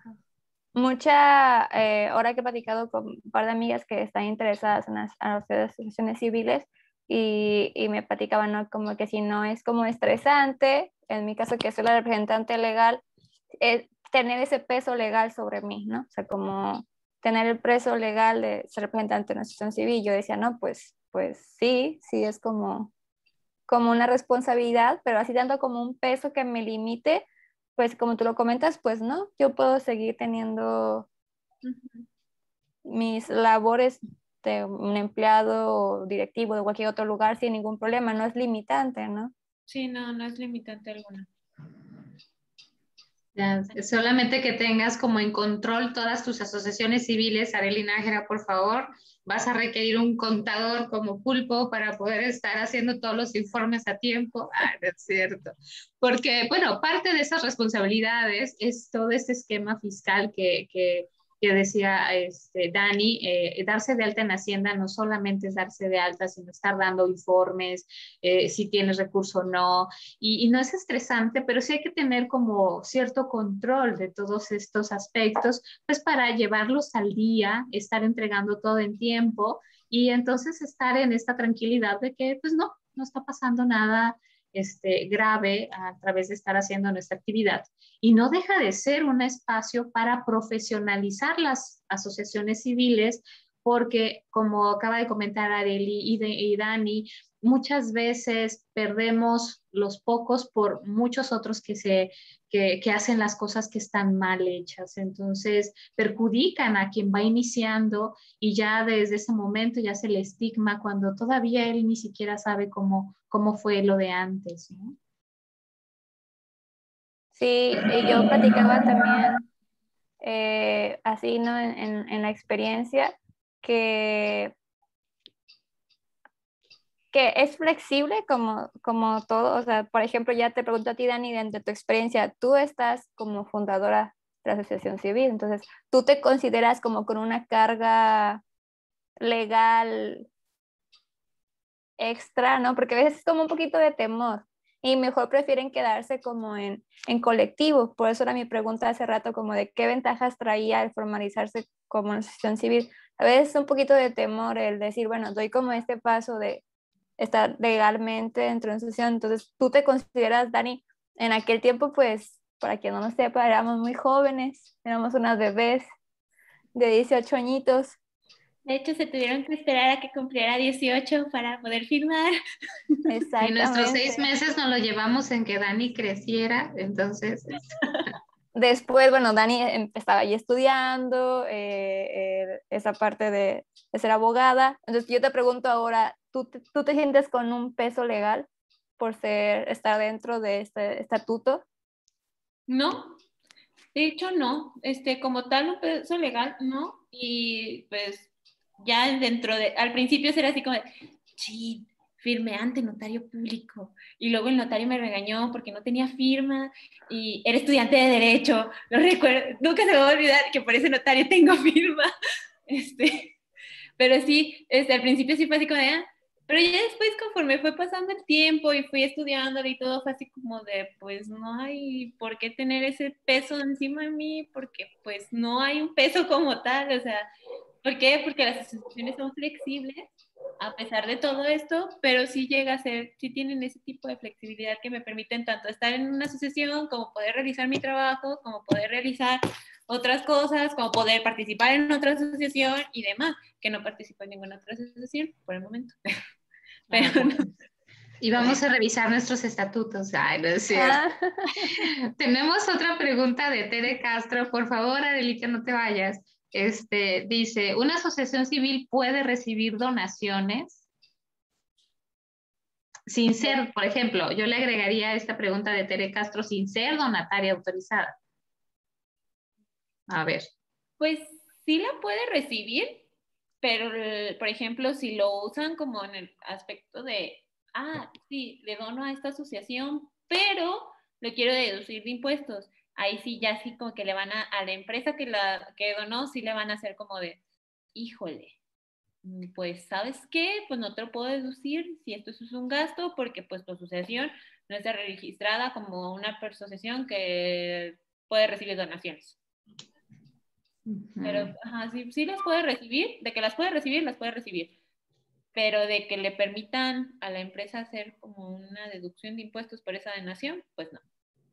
mucha eh, ahora que he platicado con un par de amigas que están interesadas en las, en las asociaciones civiles y, y me platicaban, ¿no? Como que si no es como estresante, en mi caso que soy la representante legal, eh, tener ese peso legal sobre mí, ¿no? O sea, como tener el peso legal de ser representante de una asociación civil. Yo decía, no, pues, pues sí, sí es como, como una responsabilidad, pero así tanto como un peso que me limite, pues como tú lo comentas, pues no, yo puedo seguir teniendo uh-huh. mis labores de un empleado o directivo de cualquier otro lugar sin ningún problema, no es limitante, ¿no? Sí, no, no es limitante alguna. Ya, solamente que tengas como en control todas tus asociaciones civiles, Arely Nájera, por favor, vas a requerir un contador como Pulpo para poder estar haciendo todos los informes a tiempo. Ah, no es cierto. Porque, bueno, parte de esas responsabilidades es todo este esquema fiscal que, que que decía este, Dani, eh, darse de alta en Hacienda no solamente es darse de alta, sino estar dando informes, eh, si tienes recurso o no, y, y no es estresante, pero sí hay que tener como cierto control de todos estos aspectos, pues para llevarlos al día, estar entregando todo en tiempo y entonces estar en esta tranquilidad de que pues no, no está pasando nada este, grave a través de estar haciendo nuestra actividad. Y no deja de ser un espacio para profesionalizar las asociaciones civiles, porque como acaba de comentar Areli y, de, y Dani, muchas veces perdemos los pocos por muchos otros que, se, que, que hacen las cosas que están mal hechas. Entonces, perjudican a quien va iniciando y ya desde ese momento ya se le estigma cuando todavía él ni siquiera sabe cómo, cómo fue lo de antes, ¿no? Sí, y yo platicaba también eh, así, ¿no? En, en, en la experiencia que, que es flexible como, como todo. O sea, por ejemplo, ya te pregunto a ti, Dani, de tu experiencia, tú estás como fundadora de la asociación civil, entonces, ¿tú te consideras como con una carga legal extra, ¿no? Porque a veces es como un poquito de temor y mejor prefieren quedarse como en, en colectivo. Por eso era mi pregunta hace rato, como de qué ventajas traía el formalizarse como una asociación civil. A veces es un poquito de temor el decir, bueno, doy como este paso de estar legalmente dentro de una asociación. Entonces, ¿tú te consideras, Dani, en aquel tiempo, pues, para quien no nos sepa, éramos muy jóvenes, éramos unas bebés de dieciocho añitos? De hecho, se tuvieron que esperar a que cumpliera dieciocho para poder firmar. Y nuestros seis Exactamente. meses nos lo llevamos en que Dani creciera, entonces... Después, bueno, Dani estaba ahí estudiando eh, eh, esa parte de, de ser abogada. Entonces, yo te pregunto ahora, ¿tú te, ¿tú te sientes con un peso legal por ser, estar dentro de este estatuto? No, de hecho no. Este, como tal, un peso legal, no. Y pues ya dentro de, al principio era así como de, sí, firmé ante notario público. Y luego el notario me regañó porque no tenía firma y era estudiante de Derecho. Lo recuerdo, nunca se me va a olvidar que por ese notario tengo firma. Este, pero sí, este, al principio sí fue así como de, ah, pero ya después conforme fue pasando el tiempo y fui estudiando y todo fue así como de, pues no hay por qué tener ese peso encima de mí, porque pues no hay un peso como tal, o sea, ¿por qué? Porque las asociaciones son flexibles a pesar de todo esto, pero sí llega a ser, sí tienen ese tipo de flexibilidad que me permiten tanto estar en una asociación como poder realizar mi trabajo, como poder realizar otras cosas, como poder participar en otra asociación y demás, que no participo en ninguna otra asociación por el momento. Pero Ah, no. y vamos a revisar nuestros estatutos. Ay, no es cierto. Ah, Tenemos otra pregunta de Tere Castro. Por favor, Adelita, no te vayas. Este, dice, ¿una asociación civil puede recibir donaciones? Sin ser, por ejemplo, yo le agregaría esta pregunta de Tere Castro, sin ser donataria autorizada. A ver. Pues sí la puede recibir, pero por ejemplo, si lo usan como en el aspecto de, ah, sí, le dono a esta asociación, pero lo quiero deducir de impuestos, ahí sí ya sí como que le van a, a la empresa que la que donó, sí le van a hacer como de, híjole, pues ¿sabes qué? Pues no te lo puedo deducir si esto es un gasto porque pues tu asociación no está registrada como una asociación que puede recibir donaciones. Pero ajá, sí, sí las puede recibir, de que las puede recibir, las puede recibir. Pero de que le permitan a la empresa hacer como una deducción de impuestos por esa donación, pues no.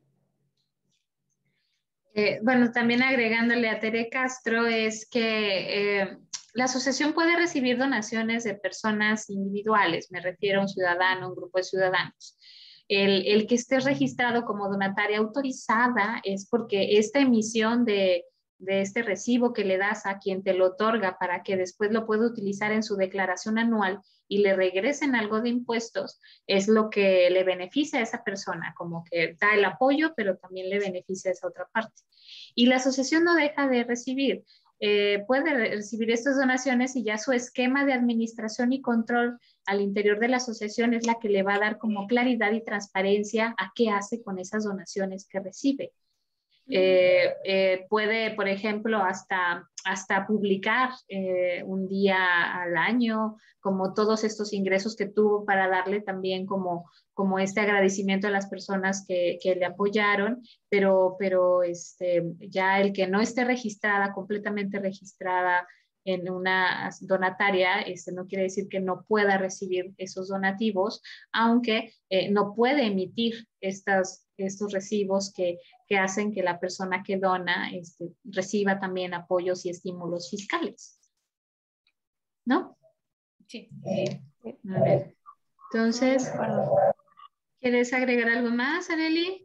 Eh, bueno, también agregándole a Tere Castro es que eh, la asociación puede recibir donaciones de personas individuales, me refiero a un ciudadano, un grupo de ciudadanos. El, el que esté registrado como donataria autorizada es porque esta emisión de, de este recibo que le das a quien te lo otorga para que después lo pueda utilizar en su declaración anual y le regresen algo de impuestos, es lo que le beneficia a esa persona, como que da el apoyo, pero también le beneficia a esa otra parte. Y la asociación no deja de recibir, eh, puede recibir estas donaciones y ya su esquema de administración y control al interior de la asociación es la que le va a dar como claridad y transparencia a qué hace con esas donaciones que recibe. Eh, eh, puede, por ejemplo, hasta, hasta publicar eh, un día al año, como todos estos ingresos que tuvo para darle también como, como este agradecimiento a las personas que, que le apoyaron, pero, pero este, ya el que no esté registrada, completamente registrada en una donataria, este, no quiere decir que no pueda recibir esos donativos, aunque eh, no puede emitir estas, estos recibos que, que hacen que la persona que dona este, reciba también apoyos y estímulos fiscales. ¿No? Sí. A ver. Entonces, ¿quieres agregar algo más, Arely?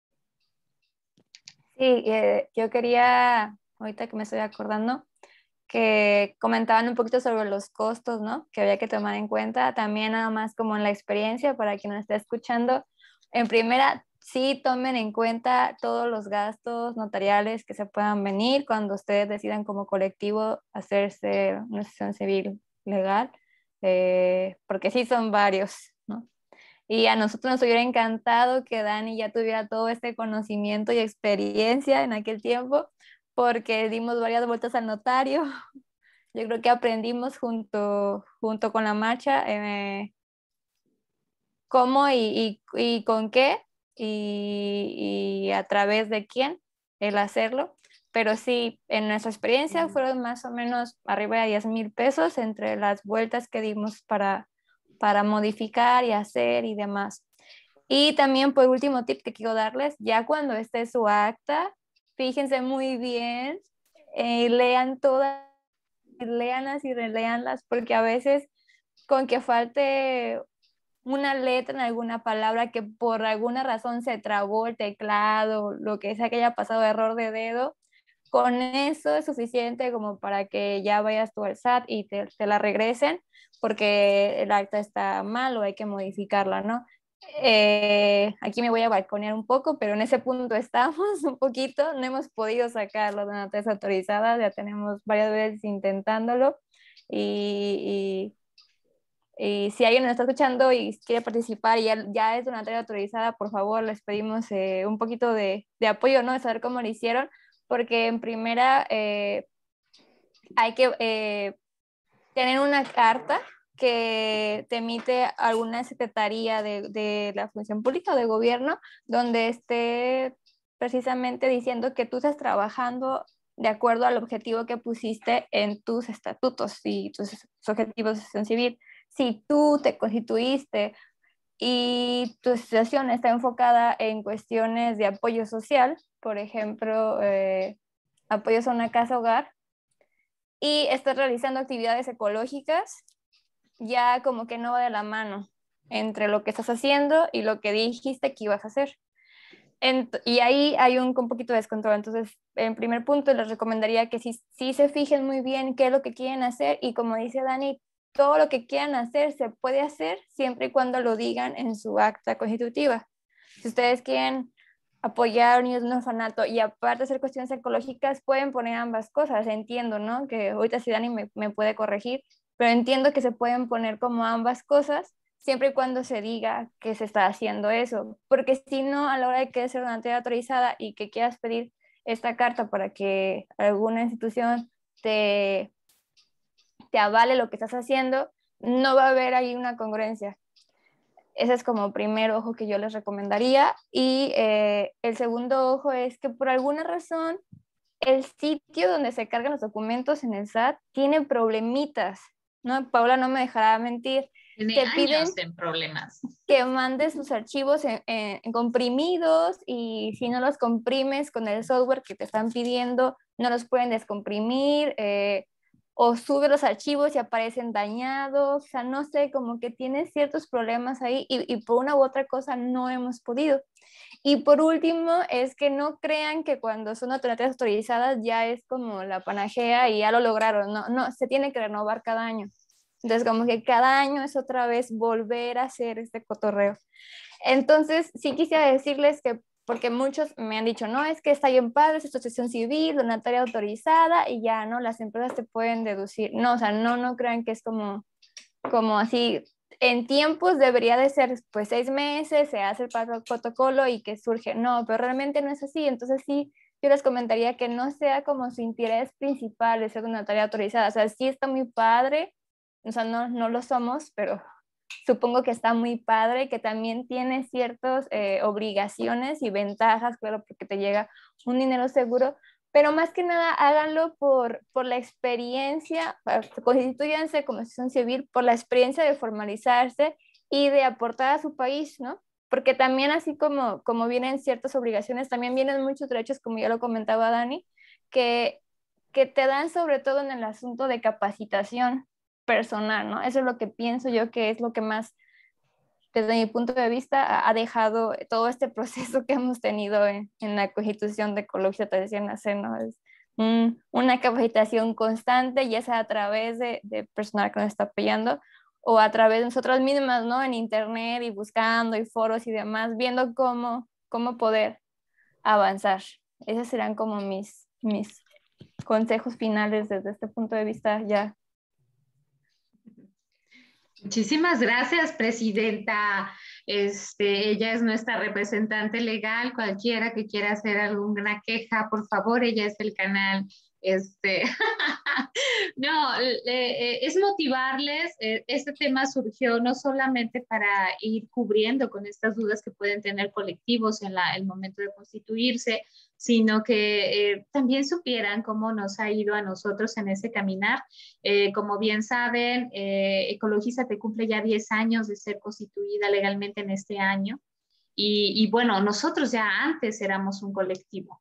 Sí, eh, yo quería, ahorita que me estoy acordando, que comentaban un poquito sobre los costos, ¿no? Que había que tomar en cuenta. También nada más como en la experiencia, para quien nos esté escuchando, en primera, sí tomen en cuenta todos los gastos notariales que se puedan venir cuando ustedes decidan como colectivo hacerse una asociación civil legal, eh, porque sí son varios, ¿no? Y a nosotros nos hubiera encantado que Dani ya tuviera todo este conocimiento y experiencia en aquel tiempo, porque dimos varias vueltas al notario. Yo creo que aprendimos junto, junto con la marcha eh, cómo y, y, y con qué y, y a través de quién el hacerlo. Pero sí, en nuestra experiencia fueron más o menos arriba de diez mil pesos entre las vueltas que dimos para, para modificar y hacer y demás. Y también por último tip que quiero darles, ya cuando esté su acta, fíjense muy bien, eh, lean todas, leanlas y releanlas, porque a veces con que falte una letra en alguna palabra que por alguna razón se trabó el teclado, lo que sea que haya pasado error de dedo, con eso es suficiente como para que ya vayas tú al S A T y te, te la regresen porque el acta está mal o hay que modificarla, ¿no? Eh, aquí me voy a balconear un poco, pero en ese punto estamos un poquito, no hemos podido sacarlo de una test autorizada, ya tenemos varias veces intentándolo y, y, y si alguien nos está escuchando y quiere participar y ya, ya es de una test autorizada, por favor les pedimos eh, un poquito de, de apoyo, ¿no? De saber cómo lo hicieron, porque en primera eh, hay que eh, tener una carta que te emite alguna secretaría de, de la función pública o de gobierno, donde esté precisamente diciendo que tú estás trabajando de acuerdo al objetivo que pusiste en tus estatutos y tus objetivos de asociación civil. Si tú te constituiste y tu asociación está enfocada en cuestiones de apoyo social, por ejemplo, eh, apoyos a una casa hogar, y estás realizando actividades ecológicas, ya como que no va de la mano entre lo que estás haciendo y lo que dijiste que ibas a hacer. Ent y ahí hay un, un poquito de descontrol. Entonces, en primer punto, les recomendaría que sí, sí se fijen muy bien qué es lo que quieren hacer y como dice Dani, todo lo que quieran hacer se puede hacer siempre y cuando lo digan en su acta constitutiva. Si ustedes quieren apoyar a niños de un orfanato y aparte de hacer cuestiones ecológicas, pueden poner ambas cosas. Entiendo, ¿no? Que ahorita si Dani me, me puede corregir, pero entiendo que se pueden poner como ambas cosas siempre y cuando se diga que se está haciendo eso, porque si no, a la hora de que ser una entidad autorizada y que quieras pedir esta carta para que alguna institución te, te avale lo que estás haciendo, no va a haber ahí una congruencia. Ese es como primer ojo que yo les recomendaría. Y eh, el segundo ojo es que por alguna razón el sitio donde se cargan los documentos en el S A T tiene problemitas, ¿no? Paula no me dejará mentir. Tiene Te años piden en problemas. que mandes sus archivos en, en, en comprimidos y si no los comprimes con el software que te están pidiendo, no los pueden descomprimir. Eh, o sube los archivos y aparecen dañados, o sea, no sé, como que tiene ciertos problemas ahí y, y por una u otra cosa no hemos podido. Y por último, es que no crean que cuando son autoridades autorizadas ya es como la panacea y ya lo lograron, no, no, se tiene que renovar cada año. Entonces, como que cada año es otra vez volver a hacer este cotorreo. Entonces, sí quisiera decirles que porque muchos me han dicho, no, es que está bien padre, es asociación civil, donataria autorizada y ya, ¿no? Las empresas te pueden deducir. No, o sea, no, no crean que es como, como así. En tiempos debería de ser, pues, seis meses, se hace el protocolo y que surge. No, pero realmente no es así. Entonces, sí, yo les comentaría que no sea como su interés principal de ser una notaria autorizada. O sea, sí está muy padre, o sea, no, no lo somos, pero supongo que está muy padre, que también tiene ciertas eh, obligaciones y ventajas, claro, porque te llega un dinero seguro, pero más que nada háganlo por, por la experiencia, constitúyanse como asociación civil, por la experiencia de formalizarse y de aportar a su país, ¿no? Porque también así como, como vienen ciertas obligaciones, también vienen muchos derechos, como ya lo comentaba Dani, que, que te dan sobre todo en el asunto de capacitación personal, ¿no? Eso es lo que pienso yo que es lo que más, desde mi punto de vista, ha dejado todo este proceso que hemos tenido en, en la Constitución de Ecología Tradición Hacer, ¿no? Es un, una capacitación constante, ya sea a través de, de personal que nos está apoyando o a través de nosotras mismas, ¿no? En internet y buscando y foros y demás, viendo cómo, cómo poder avanzar. Esos serán como mis, mis consejos finales desde este punto de vista ya. Muchísimas gracias, presidenta. Este, ella es nuestra representante legal. Cualquiera que quiera hacer alguna queja, por favor, ella es el canal. Este, no, eh, es motivarles. Eh, este tema surgió no solamente para ir cubriendo con estas dudas que pueden tener colectivos en la, el momento de constituirse, sino que eh, también supieran cómo nos ha ido a nosotros en ese caminar. Eh, como bien saben, eh, Ecologízate cumple ya diez años de ser constituida legalmente en este año. Y, y bueno, nosotros ya antes éramos un colectivo.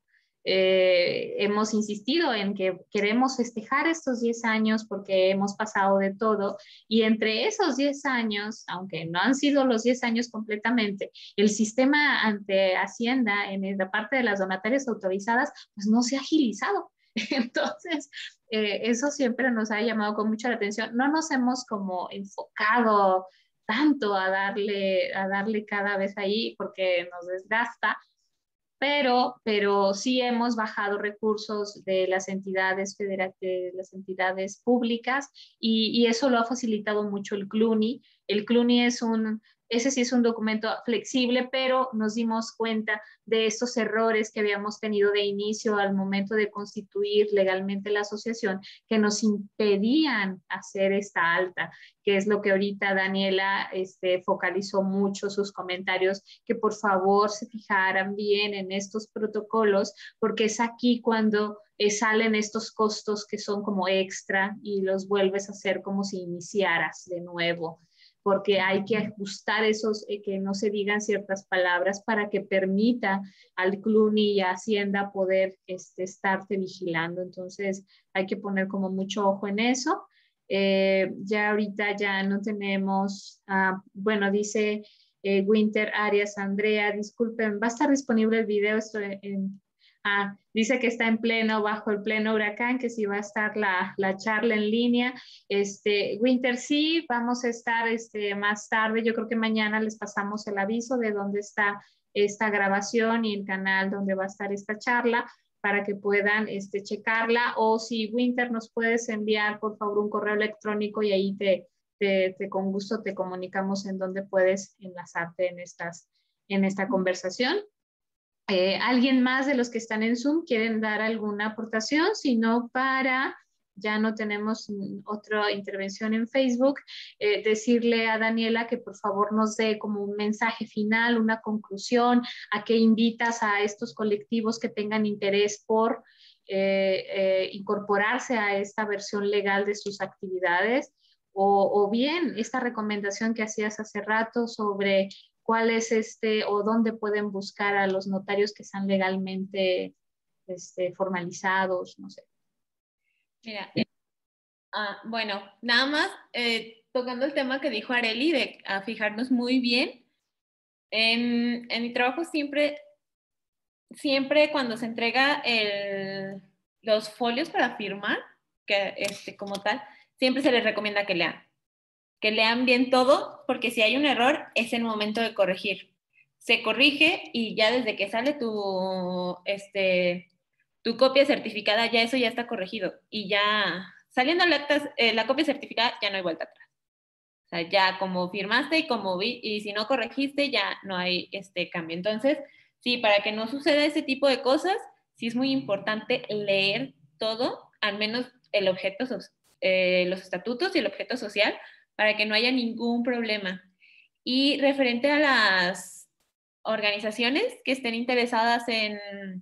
Eh, hemos insistido en que queremos festejar estos diez años porque hemos pasado de todo y entre esos diez años, aunque no han sido los diez años completamente, el sistema ante Hacienda en la parte de las donatarias autorizadas pues no se ha agilizado. Entonces, eh, eso siempre nos ha llamado con mucha la atención. No nos hemos como enfocado tanto a darle, a darle cada vez ahí porque nos desgasta, pero, pero sí hemos bajado recursos de las entidades federativas, de las entidades públicas y, y eso lo ha facilitado mucho el CLUNY. El CLUNY es un, ese sí es un documento flexible, pero nos dimos cuenta de estos errores que habíamos tenido de inicio al momento de constituir legalmente la asociación que nos impedían hacer esta alta, que es lo que ahorita Daniela este, focalizó mucho sus comentarios, que por favor se fijaran bien en estos protocolos, porque es aquí cuando eh, salen estos costos que son como extra y los vuelves a hacer como si iniciaras de nuevo, porque hay que ajustar esos, eh, que no se digan ciertas palabras para que permita al CLUNY y a Hacienda poder este, estarte vigilando. Entonces hay que poner como mucho ojo en eso. Eh, ya ahorita ya no tenemos, uh, bueno, dice eh, Winter Arias Andrea, disculpen, ¿va a estar disponible el video? Esto en, ah, dice que está en pleno, bajo el pleno huracán, que sí va a estar la, la charla en línea. Este, Winter, sí, vamos a estar este, más tarde, yo creo que mañana les pasamos el aviso de dónde está esta grabación y el canal donde va a estar esta charla, para que puedan este, checarla, o si Winter nos puedes enviar por favor un correo electrónico y ahí te, te, te con gusto te comunicamos en dónde puedes enlazarte en, estas, en esta conversación. Eh, ¿Alguien más de los que están en Zoom quieren dar alguna aportación? Si no, para, ya no tenemos otra intervención en Facebook, eh, decirle a Daniela que por favor nos dé como un mensaje final, una conclusión, a qué invitas a estos colectivos que tengan interés por eh, eh, incorporarse a esta versión legal de sus actividades, o, o bien esta recomendación que hacías hace rato sobre cuál es este o dónde pueden buscar a los notarios que están legalmente este, formalizados, no sé. Mira, eh, ah, bueno, nada más eh, tocando el tema que dijo Areli de a fijarnos muy bien. En, en mi trabajo siempre, siempre cuando se entrega el, los folios para firmar, que este, como tal, siempre se les recomienda que lean. Que lean bien todo, porque si hay un error es el momento de corregir. Se corrige y ya desde que sale tu, este, tu copia certificada, ya eso ya está corregido. Y ya saliendo la, acta, eh, la copia certificada, ya no hay vuelta atrás. O sea, ya como firmaste y como vi, y si no corregiste, ya no hay este cambio. Entonces, sí, para que no suceda ese tipo de cosas, sí es muy importante leer todo, al menos el objeto, eh, los estatutos y el objeto social, para que no haya ningún problema. Y referente a las organizaciones que estén interesadas en,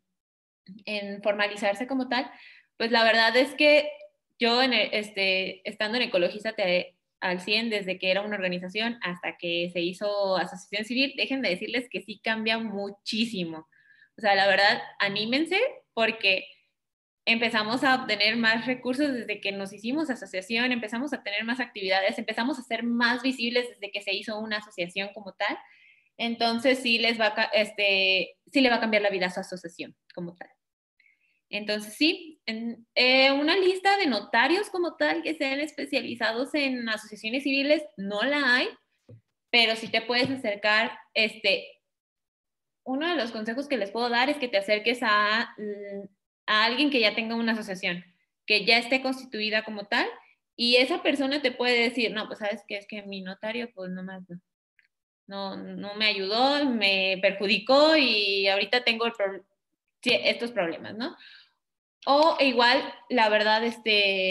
en formalizarse como tal, pues la verdad es que yo, en el, este, estando en Ecologízate al cien, desde que era una organización hasta que se hizo asociación civil, déjenme decirles que sí cambia muchísimo. O sea, la verdad, anímense porque empezamos a obtener más recursos desde que nos hicimos asociación, empezamos a tener más actividades, empezamos a ser más visibles desde que se hizo una asociación como tal. Entonces sí les va a, este, sí le va a cambiar la vida a su asociación como tal. Entonces sí, en, eh, una lista de notarios como tal que sean especializados en asociaciones civiles no la hay, pero sí te puedes acercar. Este, uno de los consejos que les puedo dar es que te acerques a, a alguien que ya tenga una asociación, que ya esté constituida como tal, y esa persona te puede decir, no, pues sabes que es que mi notario pues nomás no. No, no me ayudó, me perjudicó y ahorita tengo el pro sí, estos problemas, ¿no? O igual, la verdad, este,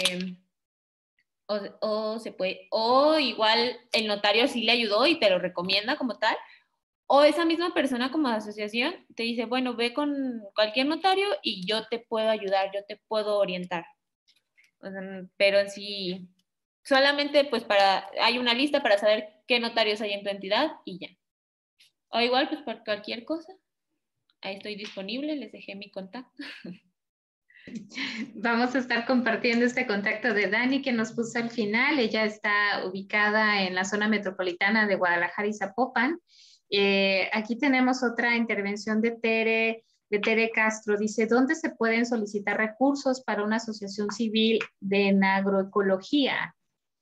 o, o se puede, o igual el notario sí le ayudó y te lo recomienda como tal, o esa misma persona como asociación te dice, bueno, ve con cualquier notario y yo te puedo ayudar, yo te puedo orientar. O sea, pero sí, solamente pues para, hay una lista para saber qué notarios hay en tu entidad y ya. O igual, pues por cualquier cosa, ahí estoy disponible, les dejé mi contacto. Vamos a estar compartiendo este contacto de Dani que nos puso al final. Ella está ubicada en la zona metropolitana de Guadalajara y Zapopan. Eh, aquí tenemos otra intervención de Tere, de Tere Castro. Dice, ¿dónde se pueden solicitar recursos para una asociación civil de agroecología?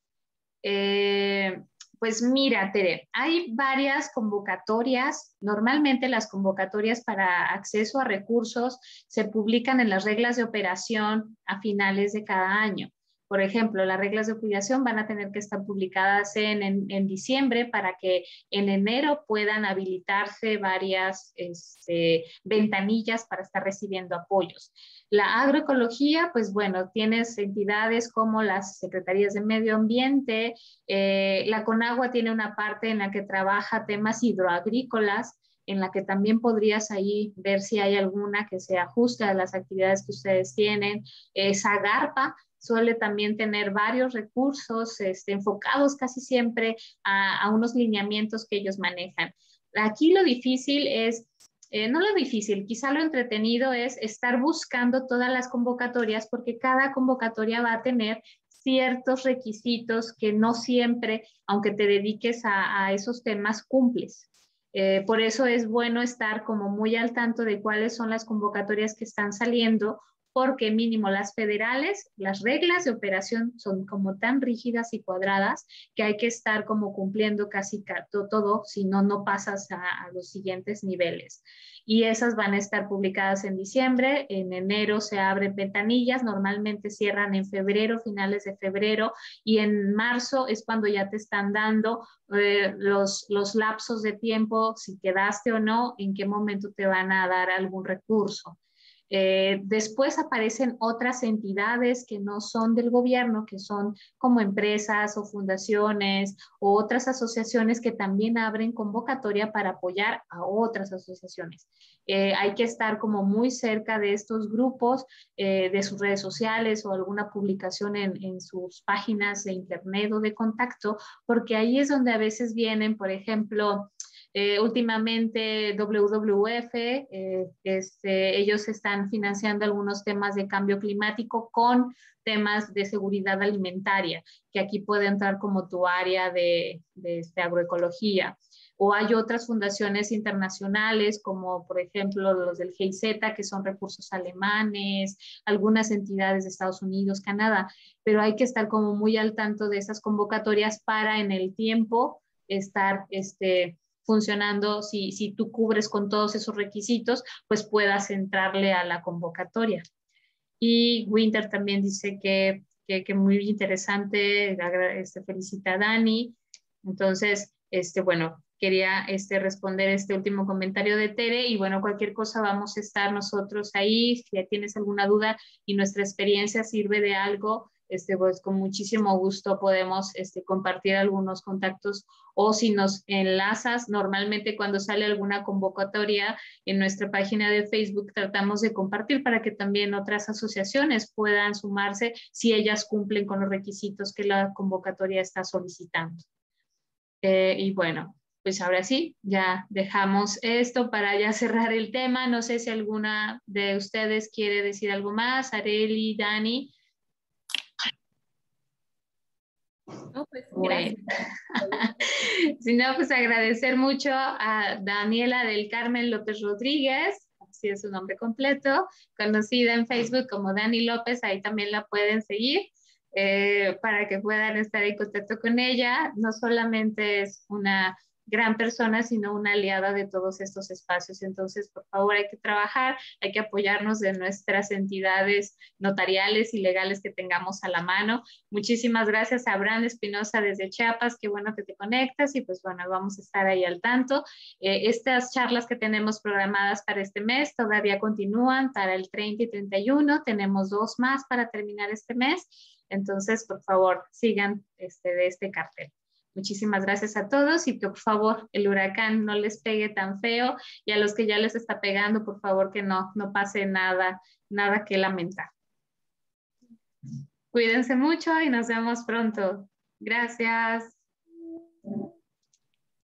Eh, Pues mira, Tere, hay varias convocatorias. Normalmente las convocatorias para acceso a recursos se publican en las reglas de operación a finales de cada año. Por ejemplo, las reglas de operación van a tener que estar publicadas en, en, en diciembre para que en enero puedan habilitarse varias este, ventanillas para estar recibiendo apoyos. La agroecología, pues bueno, tienes entidades como las secretarías de medio ambiente, eh, la Conagua tiene una parte en la que trabaja temas hidroagrícolas, en la que también podrías ahí ver si hay alguna que se ajuste a las actividades que ustedes tienen. Eh, Zagarpa suele también tener varios recursos este, enfocados casi siempre a, a unos lineamientos que ellos manejan. Aquí lo difícil es Eh, no lo difícil, quizá lo entretenido es estar buscando todas las convocatorias porque cada convocatoria va a tener ciertos requisitos que no siempre, aunque te dediques a, a esos temas, cumples. Eh, por eso es bueno estar como muy al tanto de cuáles son las convocatorias que están saliendo, porque mínimo las federales, las reglas de operación son como tan rígidas y cuadradas que hay que estar como cumpliendo casi todo, si no, no pasas a, a los siguientes niveles. Y esas van a estar publicadas en diciembre, en enero se abren ventanillas, normalmente cierran en febrero, finales de febrero, y en marzo es cuando ya te están dando eh, los, los lapsos de tiempo, si quedaste o no, en qué momento te van a dar algún recurso. Eh, después aparecen otras entidades que no son del gobierno, que son como empresas o fundaciones o otras asociaciones que también abren convocatoria para apoyar a otras asociaciones. Eh, hay que estar como muy cerca de estos grupos, eh, de sus redes sociales o alguna publicación en, en sus páginas de internet o de contacto, porque ahí es donde a veces vienen, por ejemplo, Eh, últimamente W W F, eh, este, ellos están financiando algunos temas de cambio climático con temas de seguridad alimentaria, que aquí puede entrar como tu área de, de este, agroecología. O hay otras fundaciones internacionales, como por ejemplo los del G I Z, que son recursos alemanes, algunas entidades de Estados Unidos, Canadá, pero hay que estar como muy al tanto de esas convocatorias para en el tiempo estar este, funcionando, si, si tú cubres con todos esos requisitos, pues puedas entrarle a la convocatoria. Y Winter también dice que, que, que muy interesante, este, felicita a Dani. Entonces, este, bueno, quería este, responder este último comentario de Tere y bueno, cualquier cosa vamos a estar nosotros ahí, si ya tienes alguna duda y nuestra experiencia sirve de algo, este, pues con muchísimo gusto podemos este, compartir algunos contactos o si nos enlazas, normalmente cuando sale alguna convocatoria en nuestra página de Facebook tratamos de compartir para que también otras asociaciones puedan sumarse si ellas cumplen con los requisitos que la convocatoria está solicitando. Eh, y bueno, pues ahora sí, ya dejamos esto para ya cerrar el tema. No sé si alguna de ustedes quiere decir algo más. Areli, Dani. No, pues Bueno. gracias. Si no, pues agradecer mucho a Daniela del Carmen López Rodríguez, así es su nombre completo, conocida en Facebook como Dani López, ahí también la pueden seguir. Eh, para que puedan estar en contacto con ella. No solamente es una gran persona, sino una aliada de todos estos espacios. Entonces, por favor, hay que trabajar, hay que apoyarnos de nuestras entidades notariales y legales que tengamos a la mano. Muchísimas gracias a Abraham Espinosa desde Chiapas, qué bueno que te conectas y pues bueno, vamos a estar ahí al tanto. Eh, estas charlas que tenemos programadas para este mes todavía continúan para el treinta y treinta y uno, tenemos dos más para terminar este mes. Entonces, por favor, sigan este, de este cartel. Muchísimas gracias a todos y que por favor el huracán no les pegue tan feo y a los que ya les está pegando, por favor que no, no pase nada, nada que lamentar. Cuídense mucho y nos vemos pronto. Gracias.